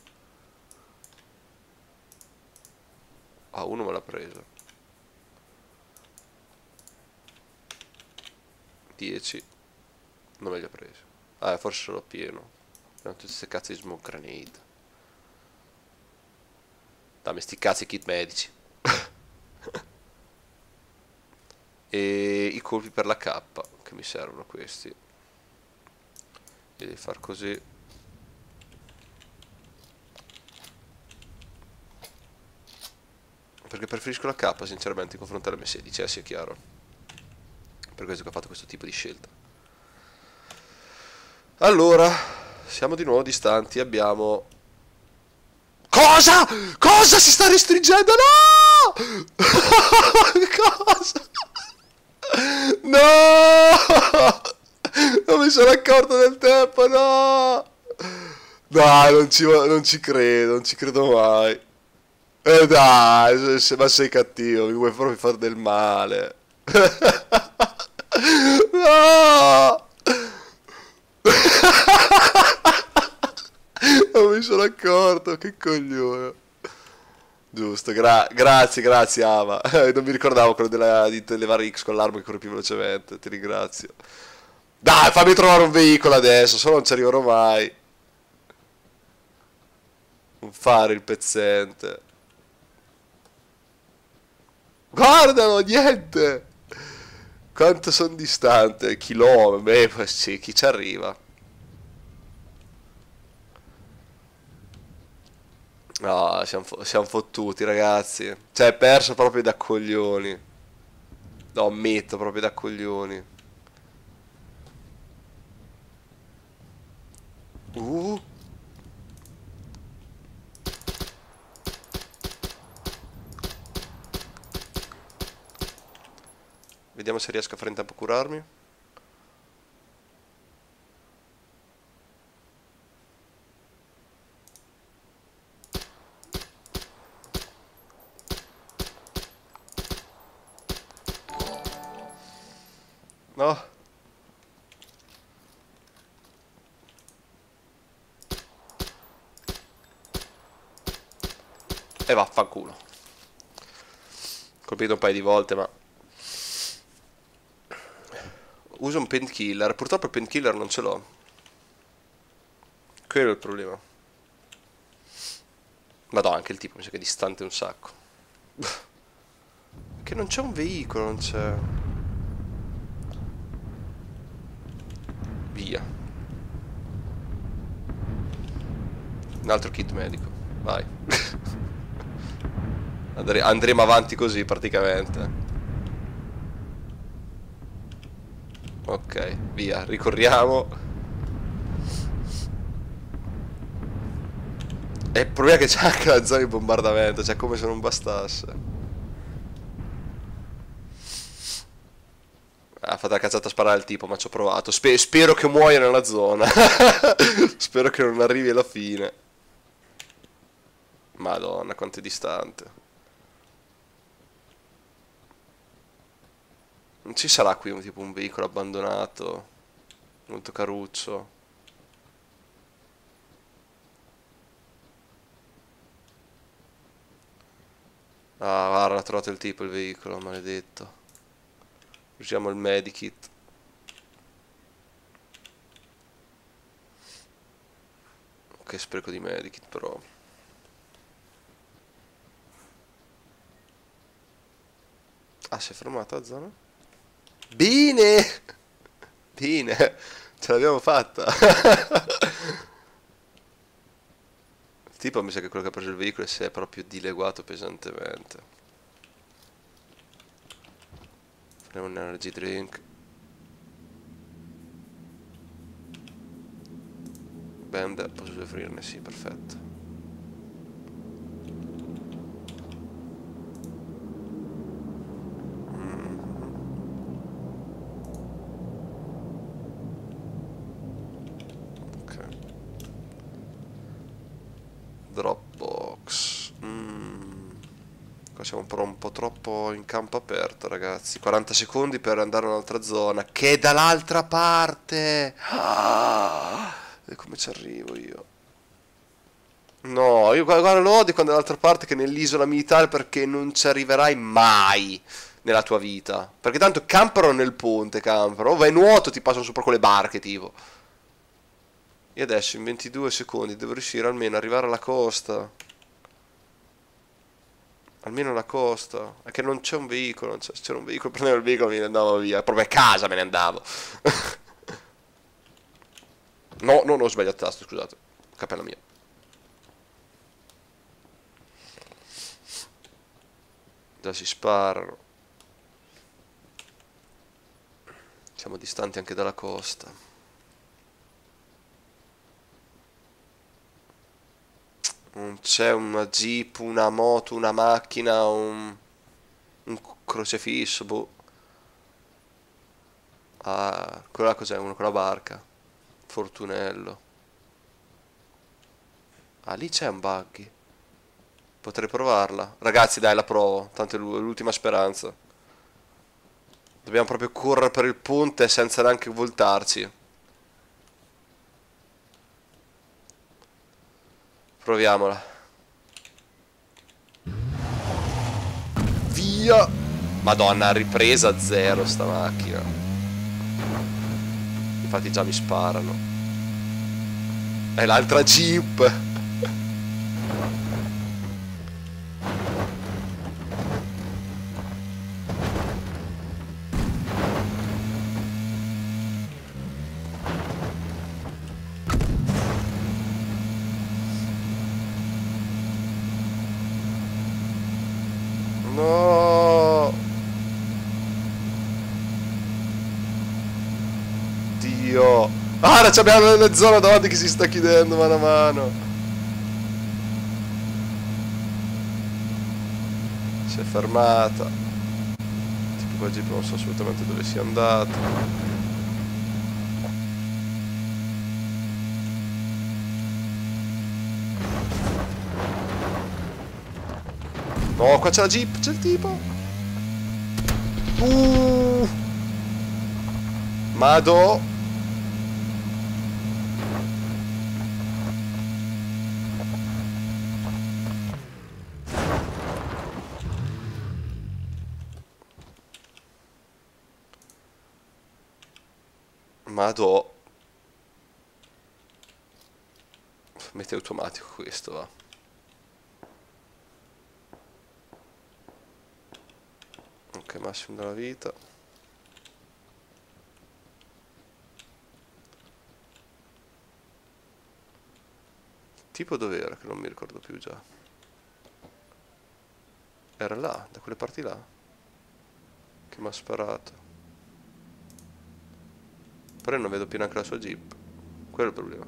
Ah, uno me l'ha preso. dieci. Non me li ha preso. Ah, forse sono pieno. Abbiamo tutte queste cazzo di smoke grenade. Dammi sti cazzi kit medici. E i colpi per la K, che mi servono questi. Devi far così. Perché preferisco la K sinceramente in confronto all'M sedici, eh, sia chiaro. Per questo che ho fatto questo tipo di scelta. Allora, siamo di nuovo distanti, abbiamo... Cosa? Cosa si sta restringendo? No! Cosa? No! Non mi sono accorto del tempo, no! Dai, non ci, non ci credo, non ci credo mai. Eh dai, se, ma sei cattivo, mi vuoi proprio fare del male. No! Non mi sono accorto, che coglione. Giusto, gra grazie, grazie Ava. Non mi ricordavo quello della, di levare X con l'arma che corre più velocemente, ti ringrazio. Dai, fammi trovare un veicolo adesso, se no non ci arriverò mai. Non fare il pezzente. Guardalo, niente. Quanto sono distante? Chilometri. Beh, sì, chi ci arriva? No, siamo, fo- siamo fottuti, ragazzi. Cioè, perso proprio da coglioni. No, ammetto, proprio da coglioni. Uh. Vediamo se riesco a fare in tempo a curarmi. No. E vaffanculo. Colpito un paio di volte, ma... Uso un painkiller. Purtroppo il painkiller non ce l'ho. Quello è il problema. Madonna, anche il tipo mi sa che è distante un sacco. Che non c'è un veicolo, non c'è... Via. Un altro kit medico. Vai. Andre- andremo avanti così praticamente. Ok, via, ricorriamo. E il problema è che c'è anche la zona di bombardamento, cioè come se non bastasse. Ha fatto la cazzata a sparare al tipo, ma ci ho provato. Spe- spero che muoia nella zona. Spero che non arrivi alla fine. Madonna, quanto è distante. Non ci sarà qui un tipo un veicolo abbandonato, molto caruccio. Ah, guarda, l'ha trovato il tipo il veicolo, maledetto. Usiamo il medikit. Che spreco di medikit però. Ah, si è fermata la zona? Bene! Bene! Ce l'abbiamo fatta! Il tipo mi sa che quello che ha preso il veicolo si è proprio dileguato pesantemente. Prendiamo un energy drink. Band, posso offrirne? Sì, perfetto. Dropbox. Mm. Qua siamo però un po' troppo in campo aperto, ragazzi. quaranta secondi per andare in un'altra zona, che è dall'altra parte. Ah, e come ci arrivo io? No, io guarda, lo odio quando è dall'altra parte che nell'isola militare, perché non ci arriverai mai nella tua vita. Perché tanto campano nel ponte, campano. O vai in nuoto, ti passano sopra con le barche, tipo. E adesso in ventidue secondi devo riuscire almeno ad arrivare alla costa. Almeno alla costa. È che non c'è un veicolo. Non c'è- se c'era un veicolo, prendevo il veicolo e me ne andavo via. Proprio a casa me ne andavo. No, no, no, ho sbagliato tasto, scusate. Cappella mia. Già si sparano. Siamo distanti anche dalla costa. Non c'è una jeep, una moto, una macchina, un, un crocefisso, boh. Ah, quella cos'è? Uno con la barca. Fortunello. Ah, lì c'è un buggy. Potrei provarla. Ragazzi, dai, la provo. Tanto è l'u- l'ultima speranza. Dobbiamo proprio correre per il ponte senza neanche voltarci. Proviamola. Via! Madonna, ripresa zero sta macchina. Infatti già mi sparano. È l'altra jeep. No. Dio. Ah, ora abbiamo le zone davanti che si sta chiudendo mano a mano. Si è fermata. Tipo qua jeep non so assolutamente dove sia andato. No, qua c'è la jeep, c'è il tipo. Uh. Mado. Mado. Mette automatico questo, va. Ok, massimo della vita. Tipo dov'era che non mi ricordo più già. Era là, da quelle parti là. Che mi ha sparato. Però io non vedo più neanche la sua jeep. Quello è il problema.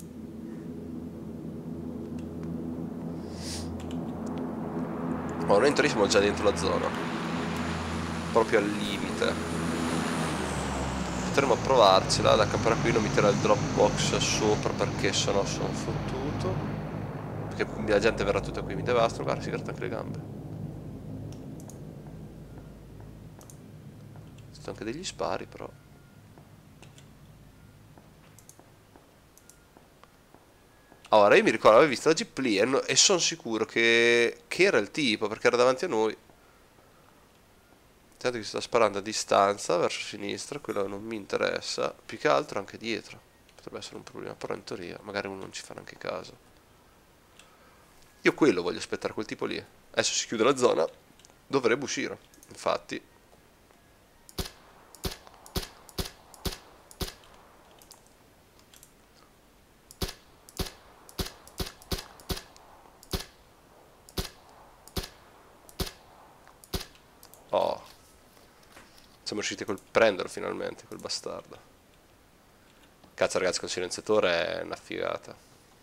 Oh, noi in teoria siamo già dentro la zona. Proprio al limite. Potremmo provarcela. Da campare qui non mi tira il dropbox sopra perché sennò sono fottuto. Perché la gente verrà tutta qui, mi devastano. Guarda, si gratta anche le gambe. Ci sono anche degli spari però. Ora io mi ricordo avevo visto la jeep lì e, no, e sono sicuro che, che era il tipo perché era davanti a noi. Sento che si sta sparando a distanza verso sinistra, quello non mi interessa. Più che altro anche dietro. Potrebbe essere un problema, però in teoria magari uno non ci fa neanche caso. Io quello voglio aspettare, quel tipo lì. Adesso si chiude la zona, dovrebbe uscire. Infatti. Oh. Siamo riusciti a prenderlo finalmente, quel bastardo. Cazzo ragazzi, col silenziatore è una figata.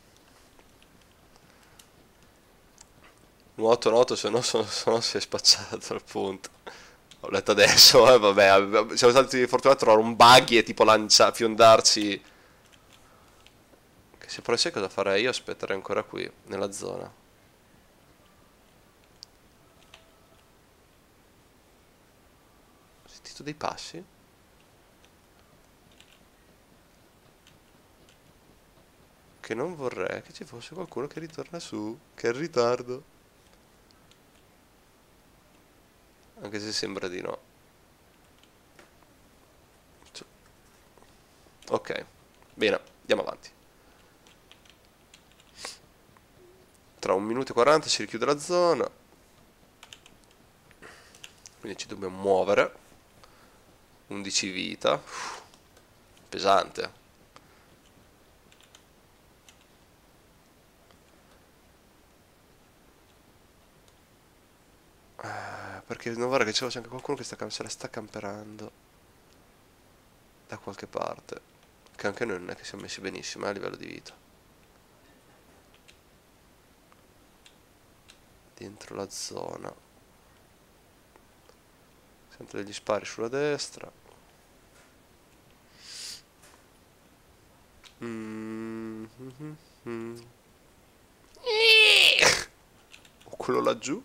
Nuoto, nuoto, se no, se no si è spacciato al punto. Ho letto adesso, eh, vabbè, siamo stati fortunati a trovare un buggy e tipo lancia, fiondarci. Che se però sai cosa farei? Io aspetterei ancora qui, nella zona. Ho sentito dei passi? Che non vorrei che ci fosse qualcuno che ritorna su, che è in ritardo. Anche se sembra di no. Ok, bene, andiamo avanti. Tra un minuto e quaranta si richiude la zona. Quindi ci dobbiamo muovere. undici vita. Uff, pesante. Perché non vorrei che ci fosse anche qualcuno che sta, se la sta camperando da qualche parte. Che anche noi non è che siamo messi benissimo eh, a livello di vita. Dentro la zona. Sento degli spari sulla destra. Mm -hmm -hmm. O quello laggiù.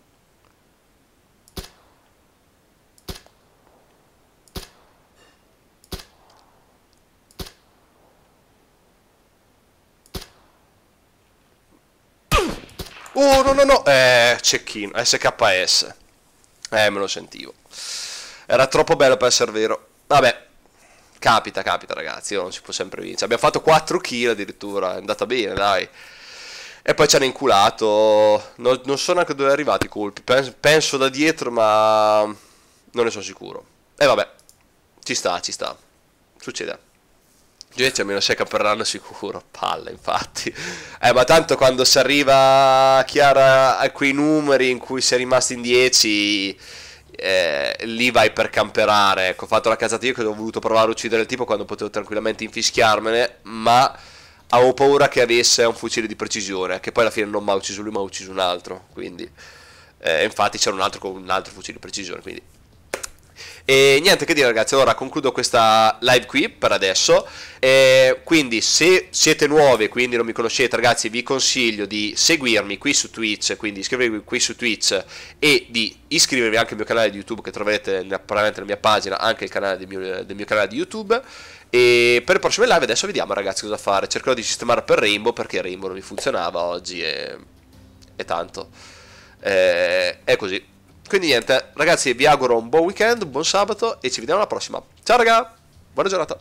Oh no no no. Eh, cecchino. S K S. Eh, me lo sentivo. Era troppo bello per essere vero. Vabbè. Capita, capita ragazzi, non si può sempre vincere. Abbiamo fatto quattro kill addirittura, è andata bene, dai. E poi ci hanno inculato. Non, non so neanche dove è arrivati i colpi. Penso, penso da dietro, ma non ne sono sicuro. E vabbè, ci sta, ci sta. Succede. Invece almeno sei caperranno sicuro. Palla, infatti. Eh, ma tanto quando si arriva, Chiara, a quei numeri in cui si è rimasti in dieci, eh, lì vai per camperare. Ecco, ho fatto la casata io che ho voluto provare a uccidere il tipo quando potevo tranquillamente infischiarmene, ma avevo paura che avesse un fucile di precisione, che poi alla fine non mi ha ucciso lui, ma ha ucciso un altro. Quindi, eh, infatti c'era un altro con un altro fucile di precisione, quindi... E niente che dire ragazzi, ora concludo questa live qui per adesso, e quindi se siete nuovi, quindi non mi conoscete ragazzi, vi consiglio di seguirmi qui su Twitch, quindi iscrivervi qui su Twitch e di iscrivervi anche al mio canale di YouTube, che troverete probabilmente nella mia pagina, anche il canale del mio, del mio canale di YouTube. E per le prossime live adesso vediamo ragazzi cosa fare, cercherò di sistemare per Rainbow perché Rainbow non mi funzionava oggi e, e tanto, e, è così. Quindi niente, ragazzi, vi auguro un buon weekend, un buon sabato e ci vediamo alla prossima. Ciao raga, buona giornata.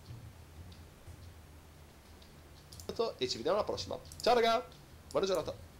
E ci vediamo alla prossima. Ciao raga, buona giornata.